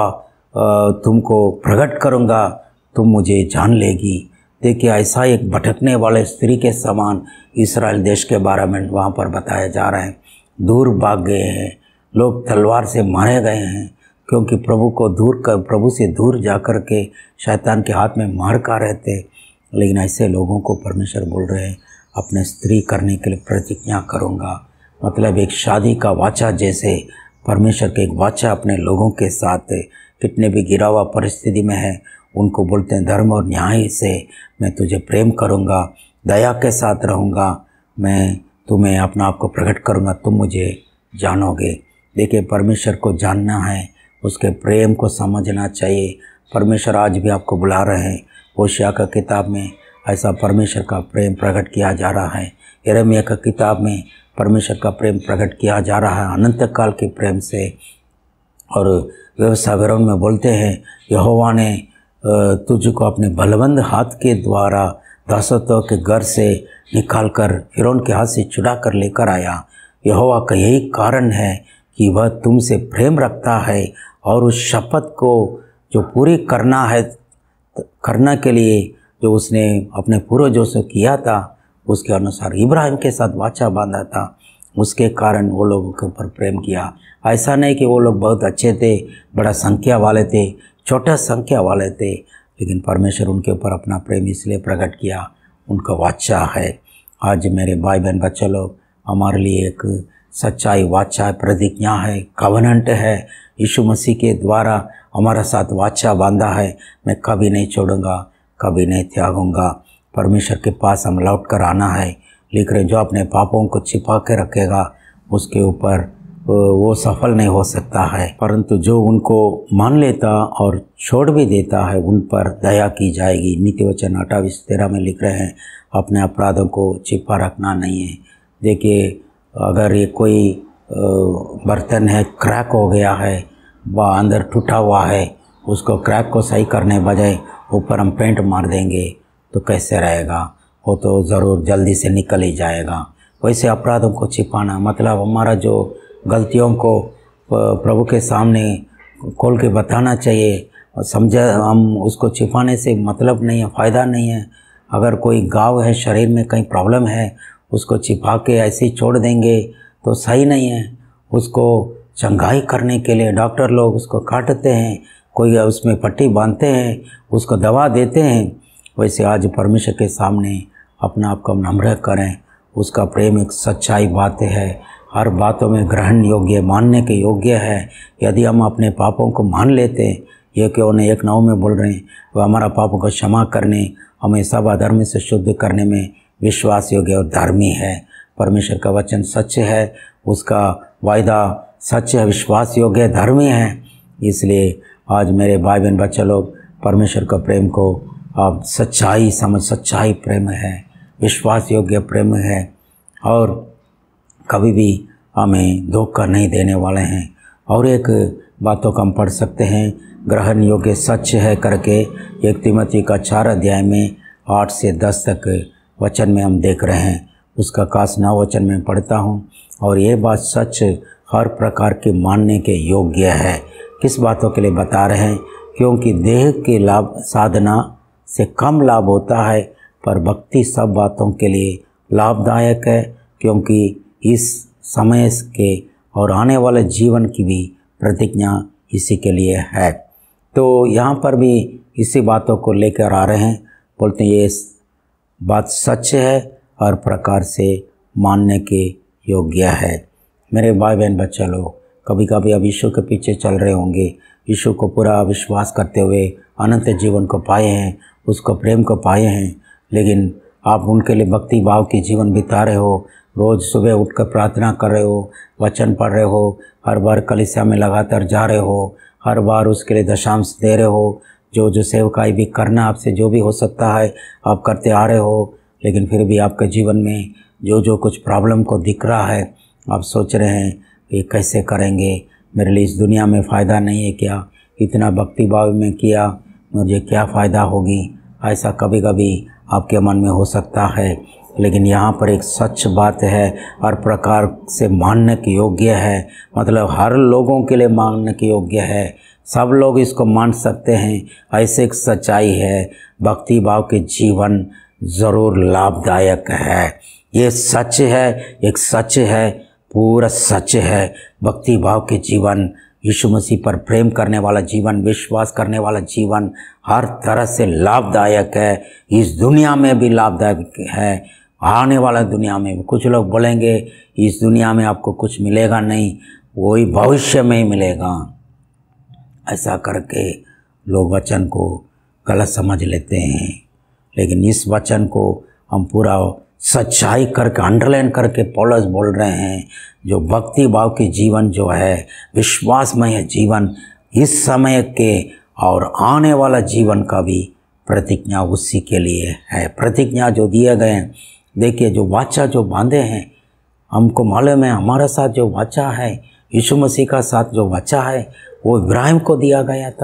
तुमको प्रकट करूँगा, तुम मुझे जान लेगी। देखिए ऐसा एक भटकने वाले स्त्री के समान इस्राएल देश के बारे में वहाँ पर बताया जा रहा है। दूर भाग गए हैं लोग, तलवार से मारे गए हैं, क्योंकि प्रभु को दूर कर प्रभु से दूर जा कर के शैतान के हाथ में मार का रहते। लेकिन ऐसे लोगों को परमेश्वर बोल रहे हैं अपने स्त्री करने के लिए प्रतिज्ञा करूँगा। मतलब एक शादी का वाचा जैसे परमेश्वर के एक वाचा अपने लोगों के साथ, कितने भी गिरा हुआ परिस्थिति में है उनको बोलते हैं धर्म और न्याय से मैं तुझे प्रेम करूँगा, दया के साथ रहूँगा, मैं तुम्हें अपना आप को प्रकट करूँगा, तुम मुझे जानोगे। देखिए परमेश्वर को जानना है, उसके प्रेम को समझना चाहिए। परमेश्वर आज भी आपको बुला रहे हैं। होशिया का किताब में ऐसा परमेश्वर का प्रेम प्रकट किया जा रहा है। यिर्मयाह का किताब में परमेश्वर का प्रेम प्रकट किया जा रहा है अनंत काल के प्रेम से। और व्यवस्था विवरण में बोलते हैं यहोवा ने तुझको अपने बलवंत हाथ के द्वारा दासत्व के घर से निकाल कर फिरौन के हाथ से छुड़ा कर लेकर आया। यहोवा का यही कारण है कि वह तुमसे प्रेम रखता है और उस शपथ को जो पूरी करना है करने के लिए जो उसने अपने पूर्वजों से किया था उसके अनुसार इब्राहिम के साथ वाचा बांधा था, उसके कारण वो लोगों के ऊपर प्रेम किया। ऐसा नहीं कि वो लोग बहुत अच्छे थे, बड़ा संख्या वाले थे, छोटा संख्या वाले थे, लेकिन परमेश्वर उनके ऊपर अपना प्रेम इसलिए प्रकट किया, उनका वाचा है। आज मेरे भाई बहन बच्चे लोग, हमारे लिए एक सच्चाई वाचा प्रतिज्ञा है, कवनेंट है। यीशु मसीह के द्वारा हमारा साथ वाचा बांधा है, मैं कभी नहीं छोड़ूंगा, कभी नहीं त्यागूंगा। परमेश्वर के पास हम लौट कर आना है। लिख रहे जो अपने पापों को छिपा के रखेगा उसके ऊपर वो सफल नहीं हो सकता है, परंतु जो उनको मान लेता और छोड़ भी देता है उन पर दया की जाएगी। नीति वचन अट्ठाईस तेरह में लिख रहे हैं अपने अपराधों को छिपा रखना नहीं है। देखिए अगर ये कोई बर्तन है क्रैक हो गया है, वह अंदर टूटा हुआ है, उसको क्रैक को सही करने बजाय ऊपर हम पेंट मार देंगे तो कैसे रहेगा, वो तो ज़रूर जल्दी से निकल ही जाएगा। वैसे अपराधों को छिपाना मतलब हमारा जो गलतियों को प्रभु के सामने खोल के बताना चाहिए। समझा हम उसको छिपाने से मतलब नहीं है, फ़ायदा नहीं है। अगर कोई घाव है शरीर में, कहीं प्रॉब्लम है, उसको छिपा के ऐसे ही छोड़ देंगे तो सही नहीं है। उसको चंगाई करने के लिए डॉक्टर लोग उसको काटते हैं, कोई उसमें पट्टी बांधते हैं, उसको दवा देते हैं। वैसे आज परमेश्वर के सामने अपना आप को नम्र करें। उसका प्रेम एक सच्चाई बात है, हर बातों में ग्रहण योग्य, मानने के योग्य है। यदि हम अपने पापों को मान लेते हैं, ये क्यों नहीं एक नौ में बोल रहे हैं, वह हमारा पापों को क्षमा करने, हमें सब अधर्म से शुद्ध करने में विश्वास योग्य और धर्मी है। परमेश्वर का वचन सच है, उसका वायदा सच है, विश्वास योग्य, धर्मी है। इसलिए आज मेरे भाई बहन बच्चे लोग परमेश्वर का प्रेम को आप सच्चाई समझ, सच्चाई प्रेम है, विश्वास योग्य प्रेम है और कभी भी हमें धोखा नहीं देने वाले हैं। और एक बातों को हम पढ़ सकते हैं, ग्रहण योग्य सच है करके एक तिमोथी का चार अध्याय में आठ से दस तक वचन में हम देख रहे हैं। उसका खास नौ वचन में पढ़ता हूँ। और ये बात सच हर प्रकार के मानने के योग्य है। किस बातों के लिए बता रहे हैं? क्योंकि देह के लाभ साधना से कम लाभ होता है, पर भक्ति सब बातों के लिए लाभदायक है, क्योंकि इस समय के और आने वाले जीवन की भी प्रतिज्ञा इसी के लिए है। तो यहाँ पर भी इसी बातों को लेकर आ रहे हैं। बोलते हैं ये बात सच है, हर प्रकार से मानने के योग्य है। मेरे भाई बहन बच्चे लोग, कभी कभी अब यीशु के पीछे चल रहे होंगे, यीशु को पूरा विश्वास करते हुए अनंत जीवन को पाए हैं, उसको प्रेम को पाए हैं, लेकिन आप उनके लिए भक्ति भाव की जीवन बिता रहे हो, रोज़ सुबह उठकर प्रार्थना कर रहे हो, वचन पढ़ रहे हो, हर बार कलीसिया में लगातार जा रहे हो, हर बार उसके लिए दशांश दे रहे हो, जो जो सेवकाई भी करना आपसे जो भी हो सकता है आप करते आ रहे हो, लेकिन फिर भी आपके जीवन में जो जो कुछ प्रॉब्लम को दिख रहा है, आप सोच रहे हैं ये कैसे करेंगे, मेरे लिए इस दुनिया में फ़ायदा नहीं है क्या, इतना भक्ति भाव में किया मुझे क्या फ़ायदा होगी, ऐसा कभी कभी आपके मन में हो सकता है। लेकिन यहाँ पर एक सच बात है, हर प्रकार से मानने के योग्य है, मतलब हर लोगों के लिए मानने के योग्य है, सब लोग इसको मान सकते हैं, ऐसे एक सच्चाई है। भक्ति भाव के जीवन ज़रूर लाभदायक है, ये सच है, एक सच है, पूरा सच है। भक्ति भाव के जीवन, यीशु मसीह पर प्रेम करने वाला जीवन, विश्वास करने वाला जीवन हर तरह से लाभदायक है। इस दुनिया में भी लाभदायक है, आने वाला दुनिया में। कुछ लोग बोलेंगे इस दुनिया में आपको कुछ मिलेगा नहीं, वही भविष्य में ही मिलेगा। ऐसा करके लोग वचन को गलत समझ लेते हैं, लेकिन इस वचन को हम पूरा सच्चाई करके अंडरलाइन करके पौलुस बोल रहे हैं, जो भक्ति भाव की जीवन जो है, विश्वासमय जीवन, इस समय के और आने वाला जीवन का भी प्रतिज्ञा उसी के लिए है। प्रतिज्ञा जो दिए गए हैं, देखिए जो वाचा जो बांधे हैं, हमको मालूम है हमारा साथ जो वाचा है, यीशु मसीह का साथ जो वाचा है, वो इब्राहिम को दिया गया था।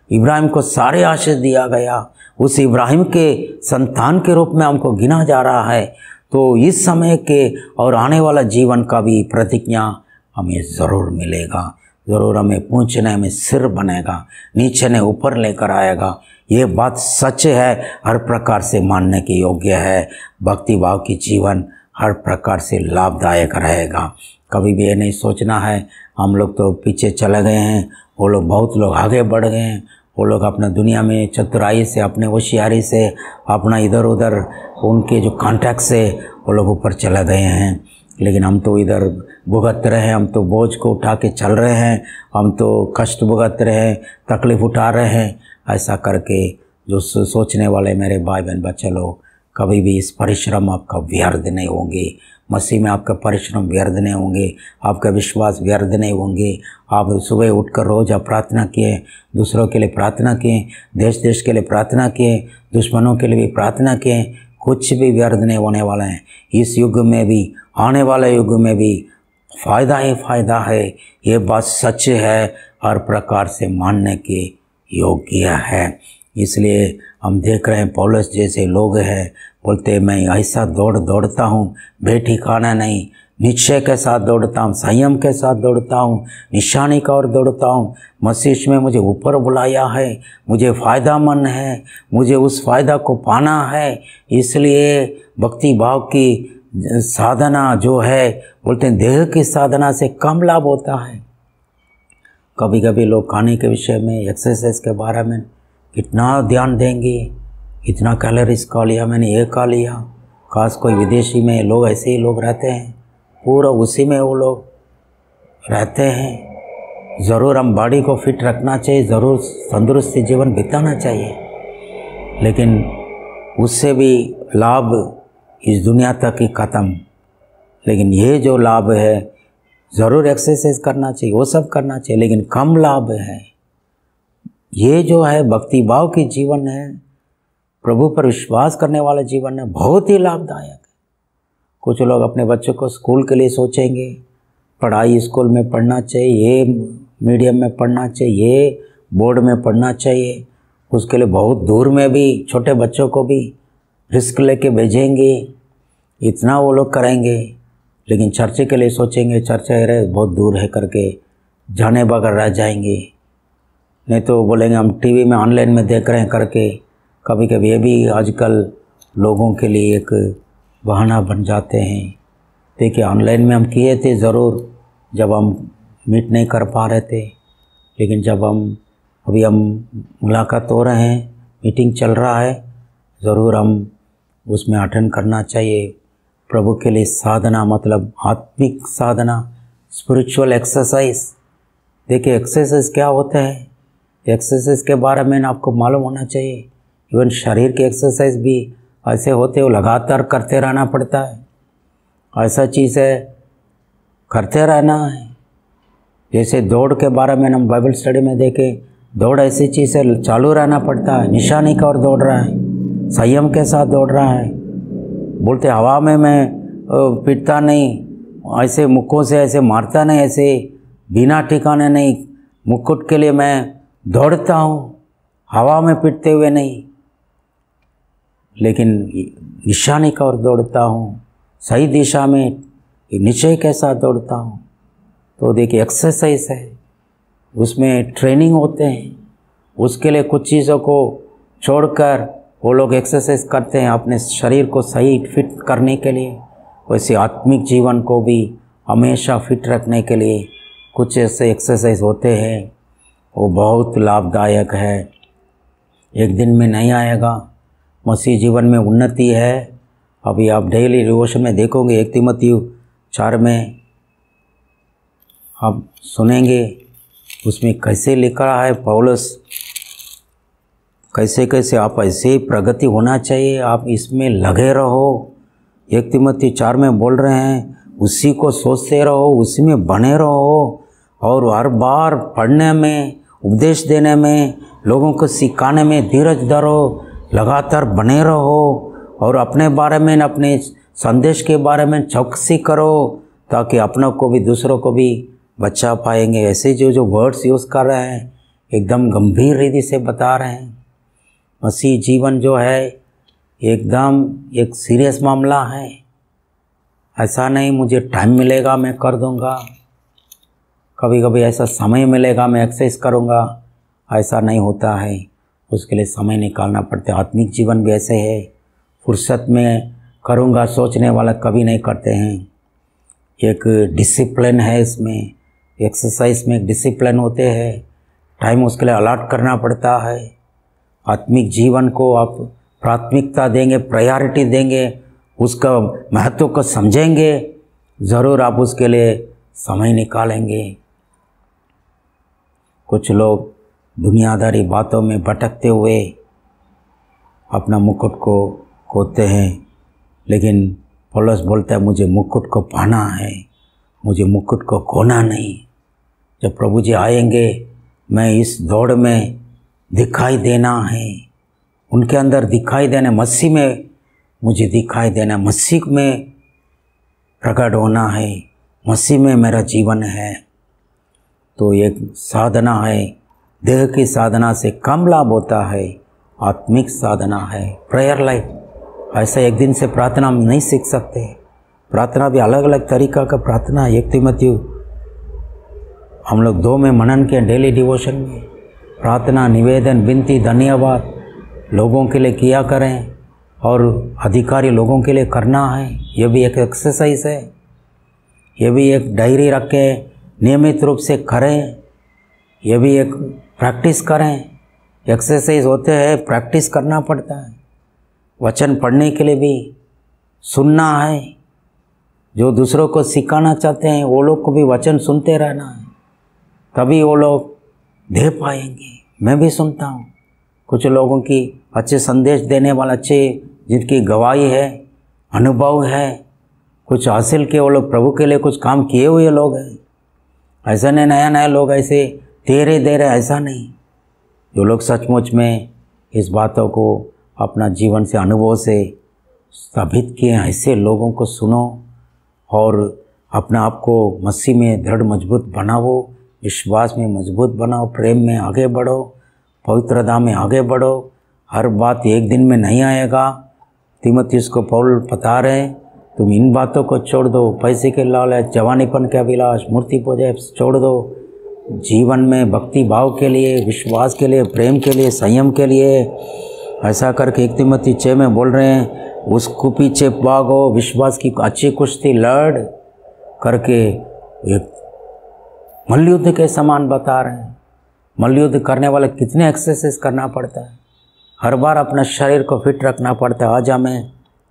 इब्राहिम को सारे आशीष दिया गया, उस इब्राहिम के संतान के रूप में हमको गिना जा रहा है। तो इस समय के और आने वाला जीवन का भी प्रतिज्ञा हमें ज़रूर मिलेगा, ज़रूर हमें पूछने में सिर बनेगा, नीचे ने ऊपर लेकर आएगा। ये बात सच है, हर प्रकार से मानने के योग्य है। भक्ति भाव की जीवन हर प्रकार से लाभदायक रहेगा। कभी भी ये नहीं सोचना है हम लोग तो पीछे चले गए हैं, वो लोग बहुत लोग आगे बढ़ गए हैं, वो लोग अपना दुनिया में चतुराई से, अपने होशियारी से, अपना इधर उधर उनके जो कॉन्टैक्ट से वो लोग ऊपर चले गए हैं। लेकिन हम तो इधर भुगत रहे हैं, हम तो बोझ को उठा के चल रहे हैं, हम तो कष्ट भुगत रहे हैं, तकलीफ़ उठा रहे हैं। ऐसा करके जो सोचने वाले मेरे भाई बहन बच्चे लोग, कभी भी इस परिश्रम आपका व्यर्थ नहीं होंगे। मसीह में आपका परिश्रम व्यर्थ नहीं होंगे, आपका विश्वास व्यर्थ नहीं होंगे। आप सुबह उठकर रोज़ आप प्रार्थना किए, दूसरों के लिए प्रार्थना किए, देश देश के लिए प्रार्थना किए, दुश्मनों के लिए भी प्रार्थना किए, कुछ भी व्यर्थ नहीं होने वाला है। इस युग में भी, आने वाले युग में भी फ़ायदा ही फ़ायदा है। ये बात सच है, हर प्रकार से मानने के योग्य है। इसलिए हम देख रहे हैं पौलुस जैसे लोग हैं, बोलते मैं ऐसा दौड़ दौड़ता हूँ, बेठिकाना नहीं, निश्चय के साथ दौड़ता हूँ, संयम के साथ दौड़ता हूँ, निशानी का ओर दौड़ता हूँ। मसीह में मुझे ऊपर बुलाया है, मुझे फ़ायदामंद है, मुझे उस फ़ायदा को पाना है। इसलिए भक्ति भाव की साधना जो है, बोलते हैं देह की साधना से कम लाभ होता है। कभी कभी लोग खाने के विषय में, एक्सरसाइज के बारे में कितना ध्यान देंगे, इतना कैलोरीज खा लिया मैंने, ये खा लिया। खास कोई विदेशी में लोग ऐसे ही लोग रहते हैं, पूरा उसी में वो लोग रहते हैं। ज़रूर हम बॉडी को फिट रखना चाहिए, ज़रूर तंदुरुस्ती जीवन बिताना चाहिए, लेकिन उससे भी लाभ इस दुनिया तक ही ख़त्म। लेकिन ये जो लाभ है, ज़रूर एक्सरसाइज करना चाहिए, वो सब करना चाहिए, लेकिन कम लाभ है। ये जो है भक्ति भाव की जीवन है, प्रभु पर विश्वास करने वाला जीवन है, बहुत ही लाभदायक है। कुछ लोग अपने बच्चों को स्कूल के लिए सोचेंगे, पढ़ाई स्कूल में पढ़ना चाहिए, ये मीडियम में पढ़ना चाहिए, ये बोर्ड में पढ़ना चाहिए। उसके लिए बहुत दूर में भी छोटे बच्चों को भी रिस्क लेके भेजेंगे, इतना वो लोग करेंगे। लेकिन चर्चे के लिए सोचेंगे, चर्चा रहे बहुत दूर है करके जाने बगैर रह जाएंगे। नहीं तो बोलेंगे हम टीवी में ऑनलाइन में देख रहे हैं करके। कभी कभी ये भी आजकल लोगों के लिए एक बहाना बन जाते हैं। देखिए ऑनलाइन में हम किए थे ज़रूर, जब हम मीट नहीं कर पा रहे थे, लेकिन जब हम अभी हम मुलाकात हो रहे हैं, मीटिंग चल रहा है, ज़रूर हम उसमें अटेंड करना चाहिए। प्रभु के लिए साधना मतलब आत्मिक साधना, स्पिरिचुअल एक्सरसाइज। देखिए एक्सरसाइज क्या होता है, एक्सरसाइज के बारे में आपको मालूम होना चाहिए। इवन शरीर के एक्सरसाइज भी ऐसे होते हो, लगातार करते रहना पड़ता है। ऐसा चीज़ है, करते रहना है। जैसे दौड़ के बारे में हम बाइबल स्टडी में देखें, दौड़ ऐसी चीज़ है, चालू रहना पड़ता है, निशानी का ओर दौड़ रहा है, संयम के साथ दौड़ रहा है। बोलते हवा में मैं पिटता नहीं, ऐसे मुक्कों से ऐसे मारता नहीं, ऐसे बिना ठिकाने नहीं, मुकुट के लिए मैं दौड़ता हूँ, हवा में पिटते हुए नहीं, लेकिन निशानी का ओर दौड़ता हूँ, सही दिशा में निश्चय के साथ दौड़ता हूँ। तो देखिए एक्सरसाइज है, उसमें ट्रेनिंग होते हैं। उसके लिए कुछ चीज़ों को छोड़कर वो लोग एक्सरसाइज करते हैं अपने शरीर को सही फिट करने के लिए। वैसे आत्मिक जीवन को भी हमेशा फिट रखने के लिए कुछ ऐसे एक्सरसाइज होते हैं, वो बहुत लाभदायक है। एक दिन में नहीं आएगा, मसीह जीवन में उन्नति है। अभी आप डेली डिवोशन में देखोगे, एक तिमोथी चार में आप सुनेंगे, उसमें कैसे लिखा है पौलुस, कैसे कैसे आप ऐसे प्रगति होना चाहिए, आप इसमें लगे रहो। एक तिमोथी चार में बोल रहे हैं, उसी को सोचते रहो, उसी में बने रहो, और हर बार पढ़ने में, उपदेश देने में, लोगों को सिखाने में धीरज धरो, लगातार बने रहो, और अपने बारे में, अपने संदेश के बारे में चौकसी करो, ताकि अपनों को भी दूसरों को भी बचा पाएंगे। ऐसे जो जो वर्ड्स यूज़ कर रहे हैं, एकदम गंभीर रीति से बता रहे हैं। मसीह जीवन जो है एकदम एक सीरियस मामला है। ऐसा नहीं मुझे टाइम मिलेगा मैं कर दूंगा, कभी कभी ऐसा समय मिलेगा मैं एक्सरसाइज करूंगा, ऐसा नहीं होता है। उसके लिए समय निकालना पड़ता है। आत्मिक जीवन भी ऐसे है, फुर्सत में करूंगा सोचने वाला कभी नहीं करते हैं। एक डिसिप्लिन है इसमें, एक्सरसाइज में एक डिसिप्लिन होते हैं, टाइम उसके लिए अलॉट करना पड़ता है। आत्मिक जीवन को आप प्राथमिकता देंगे, प्रायोरिटी देंगे, उसका महत्व को समझेंगे, ज़रूर आप उसके लिए समय निकालेंगे। कुछ लोग दुनियादारी बातों में भटकते हुए अपना मुकुट को खोते हैं, लेकिन पौलुस बोलता है मुझे मुकुट को पाना है, मुझे मुकुट को खोना नहीं। जब प्रभु जी आएंगे मैं इस दौड़ में दिखाई देना है, उनके अंदर दिखाई देना, मसीह में मुझे दिखाई देना, मसीह में प्रकट होना है, मसीह में मेरा जीवन है। तो एक साधना है, देह की साधना से कम लाभ होता है, आत्मिक साधना है प्रेयर लाइफ। ऐसा एक दिन से प्रार्थना हम नहीं सीख सकते। प्रार्थना भी अलग अलग तरीका का प्रार्थना है। एक तिमोथी हम लोग दो में मनन के डेली डिवोशन में प्रार्थना, निवेदन, विनती, धन्यवाद लोगों के लिए किया करें और अधिकारी लोगों के लिए करना है। यह भी एक एक्सरसाइज है। यह भी एक डायरी रख के नियमित रूप से करें, यह भी एक प्रैक्टिस करें। एक्सरसाइज होते हैं, प्रैक्टिस करना पड़ता है। वचन पढ़ने के लिए भी सुनना है। जो दूसरों को सिखाना चाहते हैं वो लोग को भी वचन सुनते रहना है, तभी वो लोग दे पाएंगे। मैं भी सुनता हूँ कुछ लोगों की अच्छे संदेश देने वाला, अच्छे जिनकी गवाही है, अनुभव है, कुछ हासिल किए, वो लोग प्रभु के लिए कुछ काम किए हुए लोग हैं। ऐसा नहीं नया नया लोग ऐसे तेरे दे रहे, ऐसा नहीं। जो लोग सचमुच में इस बातों को अपना जीवन से, अनुभव से साबित किए, ऐसे लोगों को सुनो और अपना आप को मसीह में दृढ़ मजबूत बनाओ, विश्वास में मजबूत बनाओ, प्रेम में आगे बढ़ो, पवित्रता में आगे बढ़ो। हर बात एक दिन में नहीं आएगा। तीमुथियुस को पौल बता रहे, तुम इन बातों को छोड़ दो, पैसे के लालच, जवानीपन के अभिलाष, मूर्ति पूजा छोड़ दो। जीवन में भक्ति भाव के लिए, विश्वास के लिए, प्रेम के लिए, संयम के लिए ऐसा करके एक तीमुथी छः में बोल रहे हैं, उसको पीछे भागो, विश्वास की अच्छी कुश्ती लड़ करके एक मल्लयुद्ध के समान बता रहे हैं। मल्लयुद्ध करने वाले कितने एक्सरसाइज करना पड़ता है, हर बार अपना शरीर को फिट रखना पड़ता है। आज हमें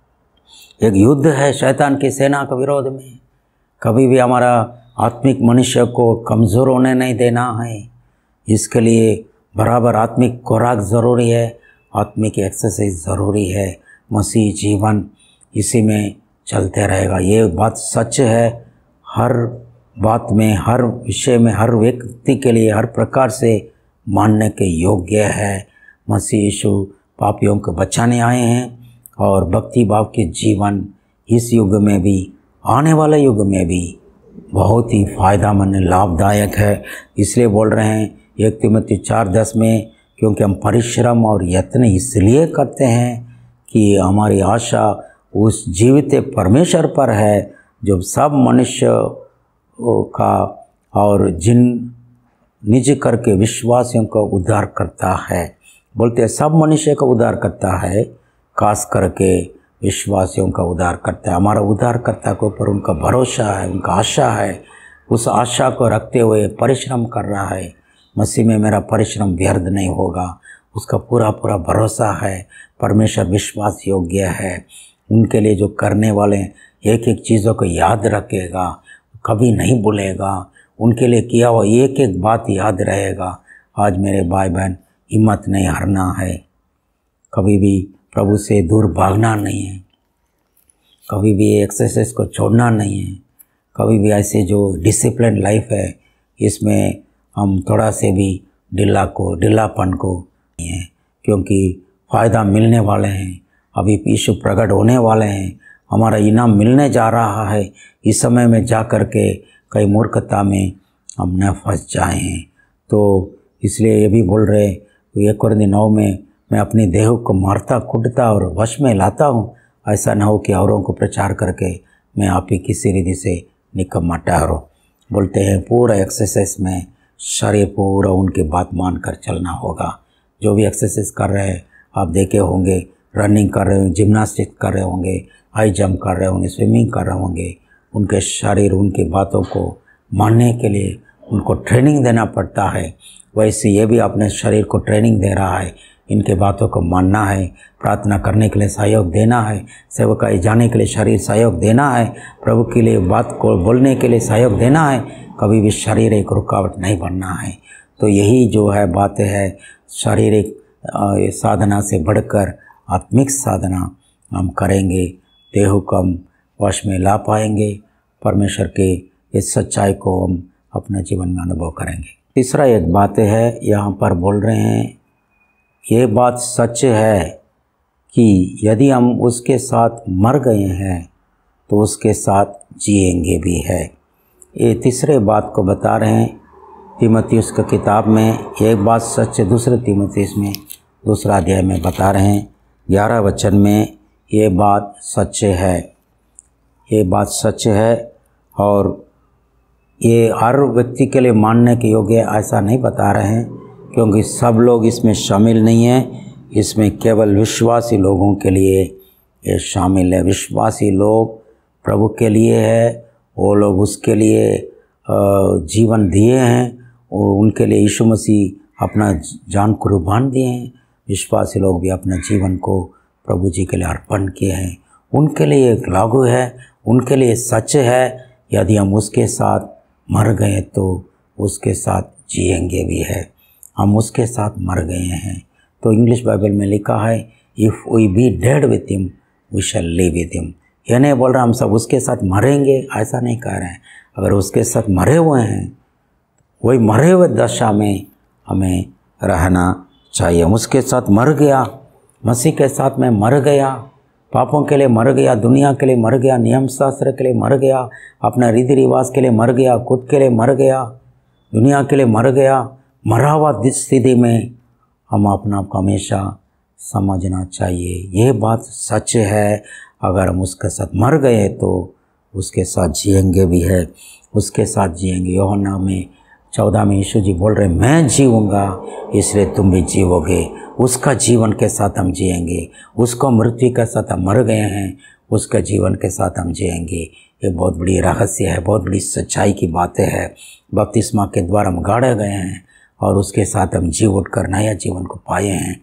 एक युद्ध है शैतान की सेना के विरोध में। कभी भी हमारा आत्मिक मनुष्य को कमज़ोर होने नहीं देना है। इसके लिए बराबर आत्मिक खुराक ज़रूरी है, आत्मिक एक्सरसाइज ज़रूरी है। मसीह जीवन इसी में चलते रहेगा। ये बात सच है, हर बात में, हर विषय में, हर व्यक्ति के लिए हर प्रकार से मानने के योग्य है। मसीह यीशु पापियों को बचाने आए हैं और भक्ति भाव के जीवन इस युग में भी, आने वाले युग में भी बहुत ही फ़ायदेमंद, लाभदायक है। इसलिए बोल रहे हैं एक तीमुथी चार दस में, क्योंकि हम परिश्रम और यत्न इसलिए करते हैं कि हमारी आशा उस जीवित परमेश्वर पर है जो सब मनुष्य का और जिन निज करके विश्वासियों का उद्धार करता है। बोलते हैं सब मनुष्य का उद्धार करता है, खास करके विश्वासियों का उद्धार करता है। हमारा उद्धारकर्ता के ऊपर उनका भरोसा है, उनका आशा है। उस आशा को रखते हुए परिश्रम कर रहा है। मसीह में मेरा परिश्रम व्यर्थ नहीं होगा, उसका पूरा पूरा भरोसा है। परमेश्वर विश्वास योग्य है। उनके लिए जो करने वाले एक एक चीज़ों को याद रखेगा, कभी नहीं भूलेगा। उनके लिए किया हुआ एक एक बात याद रहेगा। आज मेरे भाई बहन, हिम्मत नहीं हारना है, कभी भी प्रभु से दूर भागना नहीं है, कभी भी एक्सरसाइज को छोड़ना नहीं है, कभी भी ऐसे जो डिसिप्लिन लाइफ है इसमें हम थोड़ा से भी ढीला को ढीलापन को नहीं है, क्योंकि फ़ायदा मिलने वाले हैं। अभी यीशु प्रकट होने वाले हैं, हमारा इनाम मिलने जा रहा है। इस समय में जा कर के कई मूर्खता में हम न फंस जाएं। तो इसलिए ये भी बोल रहे एक कोरिन्थी नौ में, मैं अपनी देह को मारता कूटता और वश में लाता हूँ, ऐसा ना हो कि औरों को प्रचार करके मैं आप ही किसी रीति से निकम्मा ठहरूं। बोलते हैं पूरा एक्सरसाइज में शरीर पूरा उनकी बात मान कर चलना होगा। जो भी एक्सरसाइज कर रहे हैं आप देखे होंगे, रनिंग कर रहे होंगे, जिम्नास्टिक कर रहे होंगे, हाई जंप कर रहे होंगे, स्विमिंग कर रहे होंगे, उनके शरीर उनकी बातों को मानने के लिए उनको ट्रेनिंग देना पड़ता है। वैसे ये भी अपने शरीर को ट्रेनिंग दे रहा है, इनके बातों को मानना है, प्रार्थना करने के लिए सहयोग देना है, सेवकाई जाने के लिए शरीर सहयोग देना है, प्रभु के लिए बात को बोलने के लिए सहयोग देना है, कभी भी शरीर एक रुकावट नहीं बनना है। तो यही जो है बात है, शारीरिक साधना से बढ़कर आत्मिक साधना हम करेंगे, देह को हम वश में ला पाएंगे, परमेश्वर के इस सच्चाई को हम अपने जीवन में अनुभव करेंगे। तीसरा एक बात है, यहाँ पर बोल रहे हैं ये बात सच है कि यदि हम उसके साथ मर गए हैं तो उसके साथ जिएंगे भी है। ये तीसरे बात को बता रहे हैं तीमुथियुस की किताब में, एक बात सच है, दूसरे तीमुथियुस में दूसरा अध्याय में बता रहे हैं ग्यारह वचन में, ये बात सच है, ये बात सच है और ये हर व्यक्ति के लिए मानने के योग्य ऐसा नहीं बता रहे हैं, क्योंकि सब लोग इसमें शामिल नहीं हैं। इसमें केवल विश्वासी लोगों के लिए ये शामिल है। विश्वासी लोग प्रभु के लिए है, वो लोग उसके लिए जीवन दिए हैं, और उनके लिए यीशु मसीह अपना जान कुर्बान दिए हैं। विश्वासी लोग भी अपने जीवन को प्रभु जी के लिए अर्पण किए हैं, उनके लिए एक लागू है, उनके लिए सच है। यदि हम उसके साथ मर गए तो उसके साथ जिएंगे भी है। हम उसके साथ मर गए हैं तो इंग्लिश बाइबल में लिखा है if we be dead with him we shall live with him. यह नहीं बोल रहा हम सब उसके साथ मरेंगे, ऐसा नहीं कह रहे हैं। अगर उसके साथ मरे हुए हैं, वही मरे हुए दशा में हमें रहना चाहिए। उसके साथ मर गया, मसीह के साथ में मर गया, पापों के लिए मर गया, दुनिया के लिए मर गया, नियम शास्त्र के लिए मर गया, अपना रीति रिवाज के लिए मर गया, खुद के लिए मर गया, दुनिया के लिए मर गया। मरा हुआ स्थिति में हम अपना आप को हमेशा समझना चाहिए, ये बात सच है। अगर हम उसके साथ मर गए तो उसके साथ जिएंगे भी है, उसके साथ जिएंगे। यूहन्ना में चौदह में यीशु जी बोल रहे मैं जीऊँगा इसलिए तुम भी जीवोगे। उसका जीवन के साथ हम जिएंगे, उसको मृत्यु के साथ हम मर गए हैं, उसके जीवन के साथ हम जिएंगे। ये बहुत बड़ी रहस्य है, बहुत बड़ी सच्चाई की बातें है। बपतिस्मा के द्वारा हम गाड़े गए हैं और उसके साथ हम जी उठ कर नया जीवन को पाए हैं।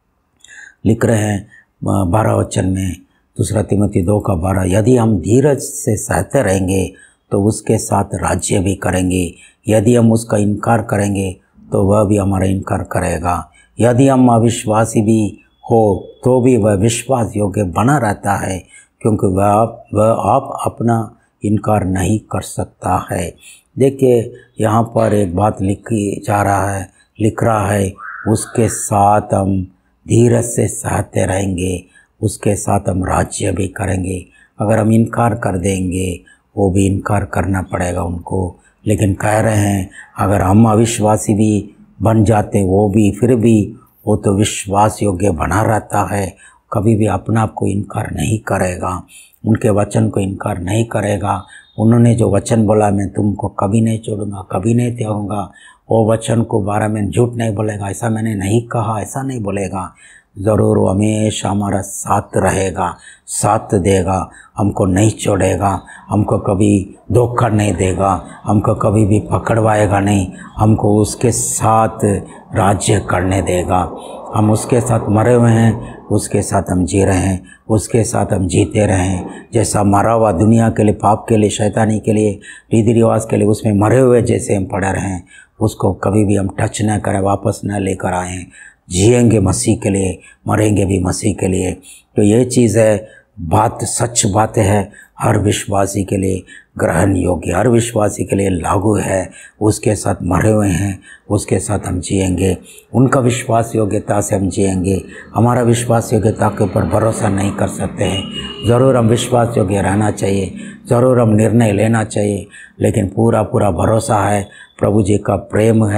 लिख रहे हैं बारह वचन में, दूसरा तीमुथी दो का बारह, यदि हम धीरज से सहते रहेंगे तो उसके साथ राज्य भी करेंगे। यदि हम उसका इनकार करेंगे तो वह भी हमारा इनकार करेगा। यदि हम अविश्वासी भी हो तो भी वह विश्वास योग्य बना रहता है, क्योंकि वह वह आप अपना इनकार नहीं कर सकता है। देखिए यहाँ पर एक बात लिखी जा रहा है, लिख रहा है उसके साथ हम धीरज से सहते रहेंगे, उसके साथ हम राज्य भी करेंगे। अगर हम इनकार कर देंगे वो भी इनकार करना पड़ेगा उनको। लेकिन कह रहे हैं अगर हम अविश्वासी भी बन जाते वो भी फिर भी वो तो विश्वास योग्य बना रहता है, कभी भी अपना आप को इनकार नहीं करेगा, उनके वचन को इनकार नहीं करेगा। उन्होंने जो वचन बोला मैं तुमको कभी नहीं छोड़ूंगा, कभी नहीं त्यागूंगा, वो वचन को बारे में झूठ नहीं बोलेगा, ऐसा मैंने नहीं कहा, ऐसा नहीं बोलेगा। ज़रूर वो हमेशा हमारा साथ रहेगा, साथ देगा, हमको नहीं छोड़ेगा, हमको कभी धोखा नहीं देगा, हमको कभी भी पकड़वाएगा नहीं, हमको उसके साथ राज्य करने देगा। हम उसके साथ मरे हुए हैं, उसके साथ हम जी रहे हैं, उसके साथ हम जीते रहें। जैसा मरा हुआ दुनिया के लिए, पाप के लिए, शैतानी के लिए, रीति रिवाज के लिए उसमें मरे हुए जैसे हम पड़े रहें, उसको कभी भी हम टच न करें, वापस न लेकर आएँ। जिएंगे मसीह के लिए, मरेंगे भी मसीह के लिए। तो ये चीज़ है, बात सच बात है, हर विश्वासी के लिए ग्रहण योग्य, हर विश्वासी के लिए लागू है। उसके साथ मरे हुए हैं, उसके साथ हम जिएंगे, उनका विश्वास योग्यता से हम जिएंगे। हमारा विश्वास योग्यता के ऊपर भरोसा नहीं कर सकते हैं। ज़रूर हम विश्वास योग्य रहना चाहिए, ज़रूर हम निर्णय लेना चाहिए, लेकिन पूरा पूरा भरोसा है, प्रभु जी का प्रेम है,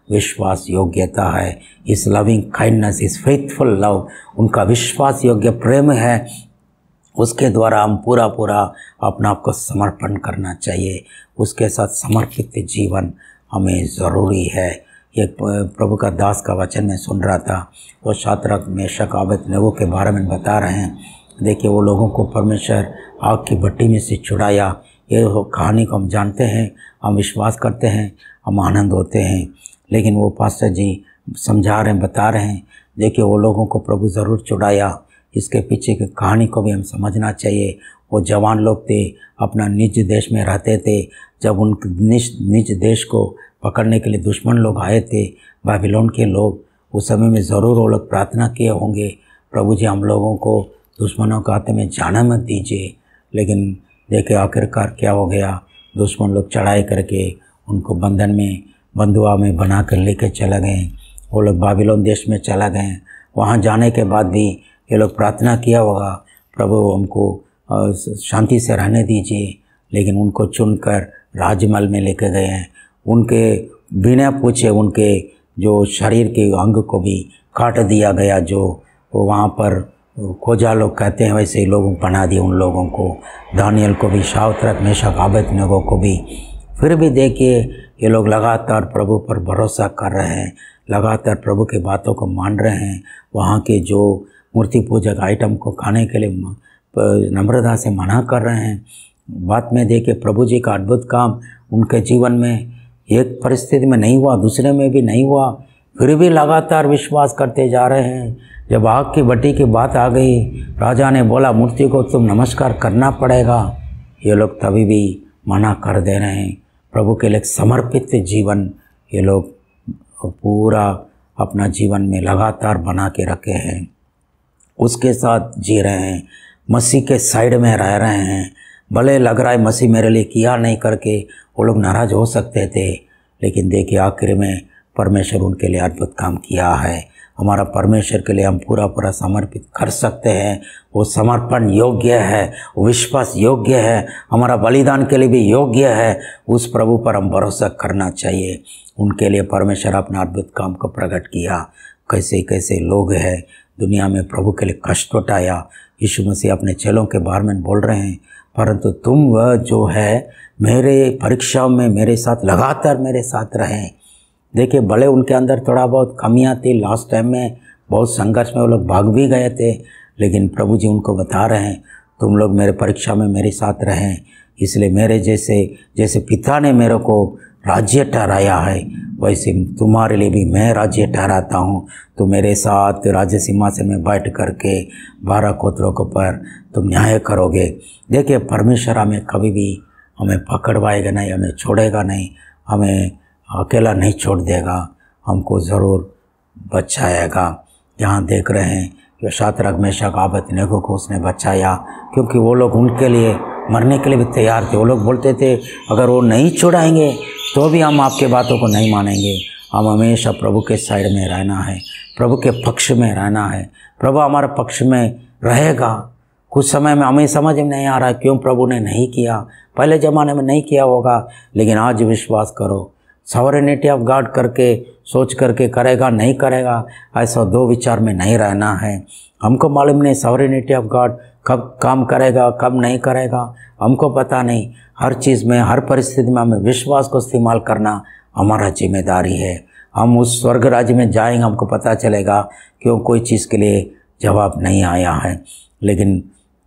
विश्वास योग्यता है, इस लविंग काइंडनेस, इस फेथफुल लव, उनका विश्वास योग्य प्रेम है, उसके द्वारा हम पूरा पूरा अपना आप को समर्पण करना चाहिए। उसके साथ समर्पित जीवन हमें ज़रूरी है। ये प्रभु का दास का वचन में सुन रहा था, वो शाद्रक मेशक अबेदनगो के बारे में बता रहे हैं। देखिए, वो लोगों को परमेश्वर आग की भट्टी में से छुड़ाया। ये कहानी को हम जानते हैं, हम विश्वास करते हैं, हम आनंद होते हैं। लेकिन वो पास्टर जी समझा रहे हैं, बता रहे हैं, देखिए वो लोगों को प्रभु ज़रूर छुड़ाया। इसके पीछे की कहानी को भी हम समझना चाहिए। वो जवान लोग थे, अपना निज देश में रहते थे। जब उन निज निज देश को पकड़ने के लिए दुश्मन लोग आए थे, बाबिलोन के लोग, उस समय में ज़रूर वो लोग प्रार्थना किए होंगे, प्रभु जी हम लोगों को दुश्मनों के हाथ में जाना मत दीजिए। लेकिन देखिए आखिरकार क्या हो गया, दुश्मन लोग चढ़ाई करके उनको बंधन में बंधुआ में बना कर लेके चले गए। वो लोग बाबिलोन देश में चला गए। वहाँ जाने के बाद भी ये लोग प्रार्थना किया होगा, प्रभु हमको शांति से रहने दीजिए। लेकिन उनको चुनकर राजमहल में लेके गए हैं। उनके बिना पूछे उनके जो शरीर के अंग को भी काट दिया गया, जो वो वहाँ पर खोजा लोग कहते हैं, वैसे ही लोगों बना दिए उन लोगों को। दानियल को भी, शाद्रक मेशक अबेदनगो को भी। फिर भी देखिए ये लोग लगातार प्रभु पर भरोसा कर रहे हैं, लगातार प्रभु की बातों को मान रहे हैं। वहाँ के जो मूर्ति पूजक आइटम को खाने के लिए नम्रता से मना कर रहे हैं। बात में देखिए प्रभु जी का अद्भुत काम उनके जीवन में एक परिस्थिति में नहीं हुआ, दूसरे में भी नहीं हुआ, फिर भी लगातार विश्वास करते जा रहे हैं। जब आग की भट्टी की बात आ गई, राजा ने बोला मूर्ति को तुम नमस्कार करना पड़ेगा, ये लोग तभी भी मना कर दे रहे हैं। प्रभु के लिए समर्पित जीवन ये लोग पूरा अपना जीवन में लगातार बना के रखे हैं, उसके साथ जी रहे हैं, मसीह के साइड में रह रहे हैं। भले लग रहा है मसीह मेरे लिए किया नहीं करके वो लोग नाराज़ हो सकते थे, लेकिन देखिए आखिर में परमेश्वर उनके लिए अद्भुत काम किया है। हमारा परमेश्वर के लिए हम पूरा पूरा समर्पित कर सकते हैं। वो समर्पण योग्य है, वो विश्वास योग्य है, हमारा बलिदान के लिए भी योग्य है। उस प्रभु पर हम भरोसा करना चाहिए। उनके लिए परमेश्वर अपना अद्भुत काम को प्रकट किया। कैसे कैसे लोग हैं दुनिया में प्रभु के लिए कष्ट उठाया। यीशु मसीह अपने चेलों के बारे में बोल रहे हैं, परंतु तुम वह जो है मेरे परीक्षाओं में मेरे साथ लगातार मेरे साथ रहें। देखिए भले उनके अंदर थोड़ा बहुत कमियां थी, लास्ट टाइम में बहुत संघर्ष में वो लोग भाग भी गए थे, लेकिन प्रभु जी उनको बता रहे हैं तुम लोग मेरे परीक्षा में मेरे साथ रहें। इसलिए मेरे जैसे जैसे पिता ने मेरे को राज्य ठहराया है, वैसे तुम्हारे लिए भी मैं राज्य ठहराता हूँ। तो मेरे साथ राज्य सिंहासन में बैठ करके बारह गोत्रों के ऊपर तुम न्याय करोगे। देखिए परमेश्वर हमें कभी भी हमें पकड़वाएगा नहीं, हमें छोड़ेगा नहीं, हमें अकेला नहीं छोड़ देगा, हमको ज़रूर बचाएगा। यहाँ देख रहे हैं कि शाद्रक मेशक अबेदनगो को उसने बचाया, क्योंकि वो लोग उनके लिए मरने के लिए भी तैयार थे। वो लोग बोलते थे अगर वो नहीं छुड़ाएंगे तो भी हम आपके बातों को नहीं मानेंगे। हम हमेशा प्रभु के साइड में रहना है, प्रभु के पक्ष में रहना है। प्रभु हमारे पक्ष में रहेगा। कुछ समय में हमें समझ में नहीं आ रहा क्यों प्रभु ने नहीं किया, पहले ज़माने में नहीं किया होगा, लेकिन आज विश्वास करो, सॉवरेनिटी ऑफ गॉड करके सोच करके करेगा नहीं करेगा, ऐसा दो विचार में नहीं रहना है। हमको मालूम नहीं सॉवरेनिटी ऑफ गॉड कब काम करेगा कब नहीं करेगा, हमको पता नहीं। हर चीज़ में हर परिस्थिति में हमें विश्वास को इस्तेमाल करना हमारा जिम्मेदारी है। हम उस स्वर्ग राज्य में जाएंगे, हमको पता चलेगा क्यों कोई चीज़ के लिए जवाब नहीं आया है, लेकिन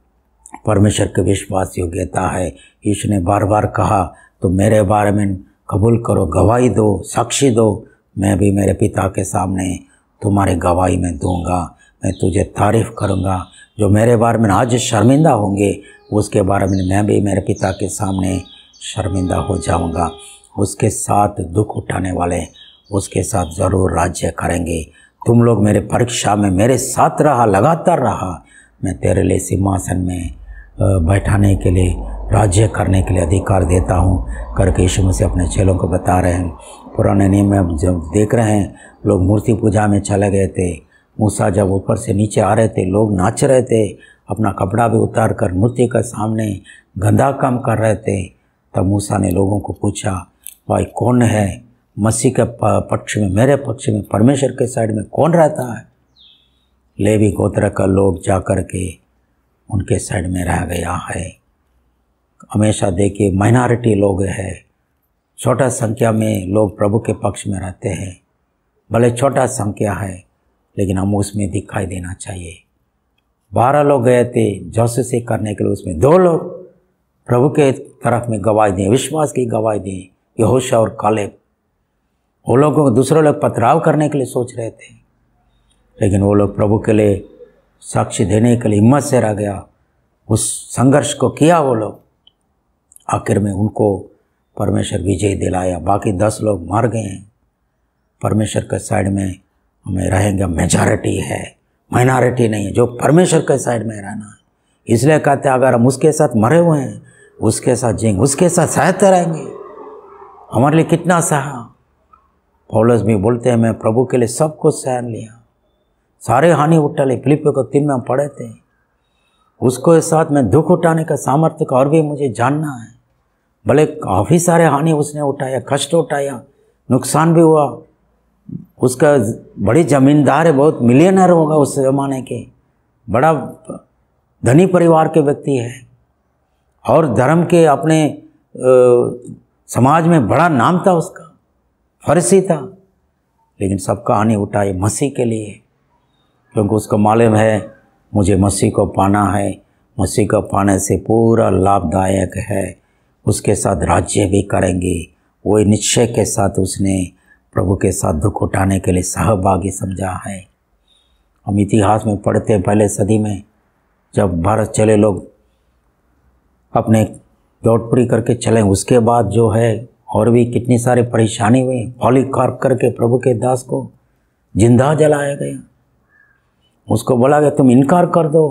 परमेश्वर के विश्वास योग्यता है। यीशु ने बार बार कहा तो मेरे बारे में कबूल करो, गवाही दो, साक्षी दो, मैं भी मेरे पिता के सामने तुम्हारी गवाही में दूंगा। मैं तुझे तारीफ़ करूंगा। जो मेरे बारे में आज शर्मिंदा होंगे उसके बारे में मैं भी मेरे पिता के सामने शर्मिंदा हो जाऊंगा। उसके साथ दुख उठाने वाले उसके साथ ज़रूर राज्य करेंगे। तुम लोग मेरे परीक्षा में मेरे साथ रहा, लगातार रहा, मैं तेरे लिए सिंहासन में बैठाने के लिए, राज्य करने के लिए अधिकार देता हूँ करके यीशु मसीह अपने चेलों को बता रहे हैं। पुराने नियम में अब जब देख रहे हैं लोग मूर्ति पूजा में चले गए थे। मूसा जब ऊपर से नीचे आ रहे थे, लोग नाच रहे थे, अपना कपड़ा भी उतार कर मूर्ति के सामने गंदा काम कर रहे थे। तब मूसा ने लोगों को पूछा भाई कौन है मसीह के पक्ष में, मेरे पक्ष में, परमेश्वर के साइड में कौन रहता है? लेवी गोत्र का लोग जा कर के उनके साइड में रह गया है। हमेशा देखिए माइनॉरिटी लोग हैं, छोटा संख्या में लोग प्रभु के पक्ष में रहते हैं। भले छोटा संख्या है लेकिन हम उसमें दिखाई देना चाहिए। बारह लोग गए थे जासूसी करने के लिए, उसमें दो लोग प्रभु के तरफ में गवाही दिए, विश्वास की गवाही दी, यहोशू और कालेब। वो लोगों को दूसरे लोग पथराव करने के लिए सोच रहे थे, लेकिन वो लोग प्रभु के लिए साक्षी देने के लिए हिम्मत से रह गया, उस संघर्ष को किया वो लोग। आखिर में उनको परमेश्वर विजय दिलाया। बाकी दस लोग मर गए हैं। परमेश्वर के साइड में हमें रहेंगे, मेजॉरिटी है, माइनॉरिटी नहीं है, जो परमेश्वर के साइड में रहना है। इसलिए कहते हैं अगर हम उसके साथ मरे हुए हैं, उसके साथ जिएंगे, उसके साथ सहते रहेंगे। हमारे लिए कितना सहा। पौलुस भी बोलते हैं मैं प्रभु के लिए सब कुछ सहन लिया, सारे हानि उठा ले। फिलिपियों को तीन में हम पढ़े थे। उसको साथ में दुख उठाने का सामर्थ्य का और भी मुझे जानना है। भले काफ़ी सारे हानि उसने उठाया, कष्ट उठाया, नुकसान भी हुआ। उसका बड़ी ज़मींदार है, बहुत मिलियनर होगा उस ज़माने के, बड़ा धनी परिवार के व्यक्ति है और धर्म के अपने आ, समाज में बड़ा नाम था उसका, फरीसी था। लेकिन सबका हानि उठाए मसीह के लिए, क्योंकि उसको मालूम है मुझे मसीह को पाना है, मसीह को पाने से पूरा लाभदायक है, उसके साथ राज्य भी करेंगे। वो निश्चय के साथ उसने प्रभु के साथ दुख उठाने के लिए सहभागी समझा है। हम इतिहास में पढ़ते हैं पहले सदी में जब भारत चले लोग अपने दौड़ पूरी करके चले, उसके बाद जो है और भी कितनी सारी परेशानी हुई। पॉलीकार्प करके प्रभु के दास को जिंदा जलाया गया। उसको बोला गया तुम इनकार कर दो,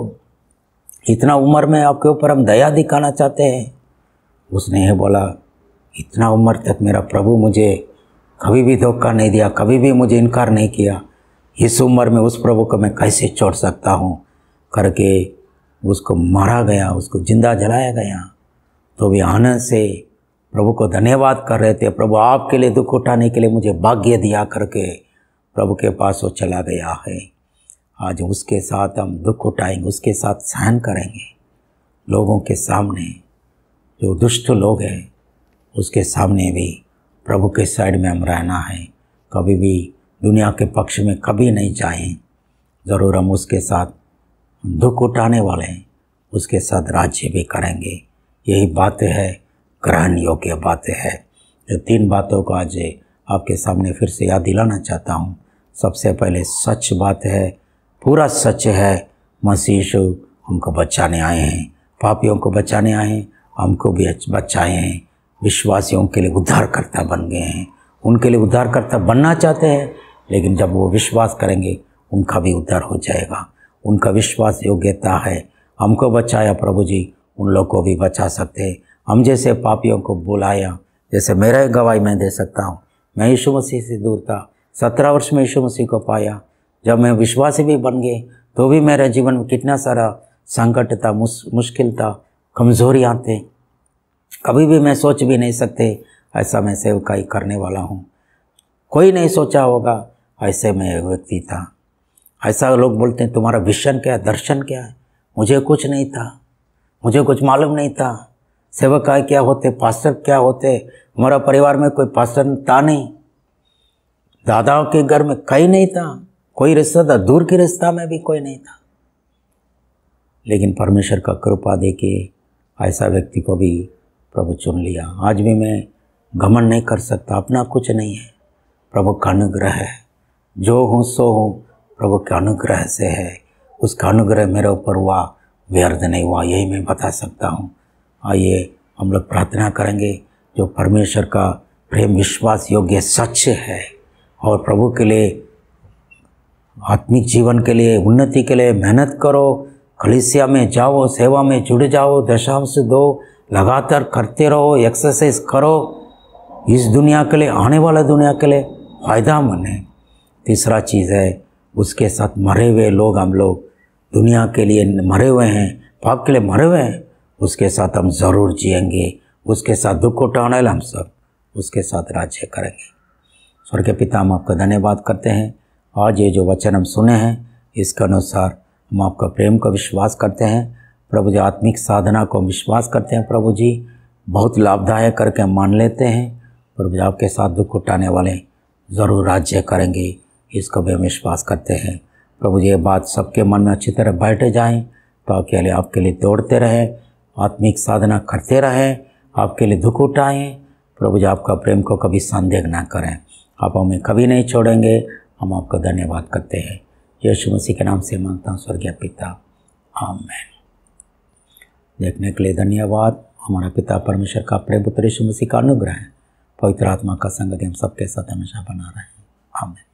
इतना उम्र में आपके ऊपर हम दया दिखाना चाहते हैं। उसने ये बोला इतना उम्र तक मेरा प्रभु मुझे कभी भी धोखा नहीं दिया, कभी भी मुझे इनकार नहीं किया, इस उम्र में उस प्रभु को मैं कैसे छोड़ सकता हूँ करके उसको मारा गया, उसको जिंदा जलाया गया। तो वे आनंद से प्रभु को धन्यवाद कर रहे थे, प्रभु आपके लिए दुख उठाने के लिए मुझे भाग्य दिया करके प्रभु के पास वो चला गया है। आज उसके साथ हम दुख उठाएंगे, उसके साथ सहन करेंगे। लोगों के सामने जो दुष्ट लोग हैं उसके सामने भी प्रभु के साइड में हम रहना है। कभी भी दुनिया के पक्ष में कभी नहीं जाएं। ज़रूर हम उसके साथ दुख उठाने वाले हैं, उसके साथ राज्य भी करेंगे। यही बातें है, ग्रहण योग्य बातें है। जो तीन बातों को आज आपके सामने फिर से याद दिलाना चाहता हूँ। सबसे पहले सच बात है, पूरा सच है, मसीह यीशु हमको बचाने आए हैं, पापियों को बचाने आए हैं, हमको भी बचाए हैं। विश्वासियों के लिए उद्धारकर्ता बन गए हैं, उनके लिए उद्धारकर्ता बनना चाहते हैं, लेकिन जब वो विश्वास करेंगे उनका भी उद्धार हो जाएगा। उनका विश्वास योग्यता है। हमको बचाया प्रभु जी, उन लोग को भी बचा सकते हैं। हम जैसे पापियों को बुलाया, जैसे मेरा गवाही मैं दे सकता हूँ। मैं यीशु मसीह से दूर था, सत्रह वर्ष में यीशु मसीह को पाया। जब मैं विश्वासी भी बन गए तो भी मेरे जीवन में कितना सारा संकट था, मुस, मुश्किल था, कमज़ोरियाँ थे। कभी भी मैं सोच भी नहीं सकते ऐसा मैं सेवकाई करने वाला हूँ। कोई नहीं सोचा होगा ऐसे मैं व्यक्ति था। ऐसा लोग बोलते हैं तुम्हारा विजन क्या है, दर्शन क्या है। मुझे कुछ नहीं था, मुझे कुछ मालूम नहीं था सेवकाई क्या होते, पास्टर क्या होते। हमारा परिवार में कोई पास्टर था नहीं, दादाओं के घर में कहीं नहीं था, कोई रिश्ता, दूर के रिश्ता में भी कोई नहीं था। लेकिन परमेश्वर का कृपा देके ऐसा व्यक्ति को भी प्रभु चुन लिया। आज भी मैं घमंड नहीं कर सकता, अपना कुछ नहीं है, प्रभु का अनुग्रह है। जो हूँ सो हूँ प्रभु के अनुग्रह से है। उसका अनुग्रह मेरे ऊपर हुआ, व्यर्थ नहीं हुआ, यही मैं बता सकता हूँ। आइए हम लोग प्रार्थना करेंगे। जो परमेश्वर का प्रेम विश्वास योग्य सच है और प्रभु के लिए, आत्मिक जीवन के लिए, उन्नति के लिए मेहनत करो, कलीसिया में जाओ, सेवा में जुड़ जाओ, दशांश दो, लगातार करते रहो, एक्सरसाइज करो। इस दुनिया के लिए, आने वाला दुनिया के लिए फ़ायदा मंद है। तीसरा चीज़ है उसके साथ मरे हुए लोग, हम लोग दुनिया के लिए मरे हुए हैं, पाप के लिए मरे हुए हैं, उसके साथ हम ज़रूर जिएंगे। उसके साथ दुख उठाने हम सब उसके साथ राज्य करेंगे। स्वर्गीय पिता, हम आपका धन्यवाद करते हैं। आज ये जो वचन हम सुने हैं इसके अनुसार हम आपका प्रेम का विश्वास करते हैं प्रभु जी। आत्मिक साधना को हम विश्वास करते हैं प्रभु जी, बहुत लाभदायक करके हम मान लेते हैं प्रभु जी। आपके साथ दुख उठाने वाले ज़रूर राज्य करेंगे, इसको भी हम विश्वास करते हैं प्रभु जी। ये बात सबके मन में अच्छी तरह बैठ जाएं ताकि तो आपके लिए दौड़ते रहें, आत्मिक साधना करते रहें, आपके लिए दुख उठाएं प्रभु जी। आपका प्रेम को कभी संदेह ना करें, आप हमें कभी नहीं छोड़ेंगे। हम आपका धन्यवाद करते हैं, यीशु मसीह के नाम से मांगता हूँ स्वर्गीय पिता, आमीन। देखने के लिए धन्यवाद। हमारा पिता परमेश्वर का प्रेम पुत्र यीशु मसीह का अनुग्रह है, पवित्र आत्मा का संगति हम सबके साथ हमेशा बना रहे। आमीन।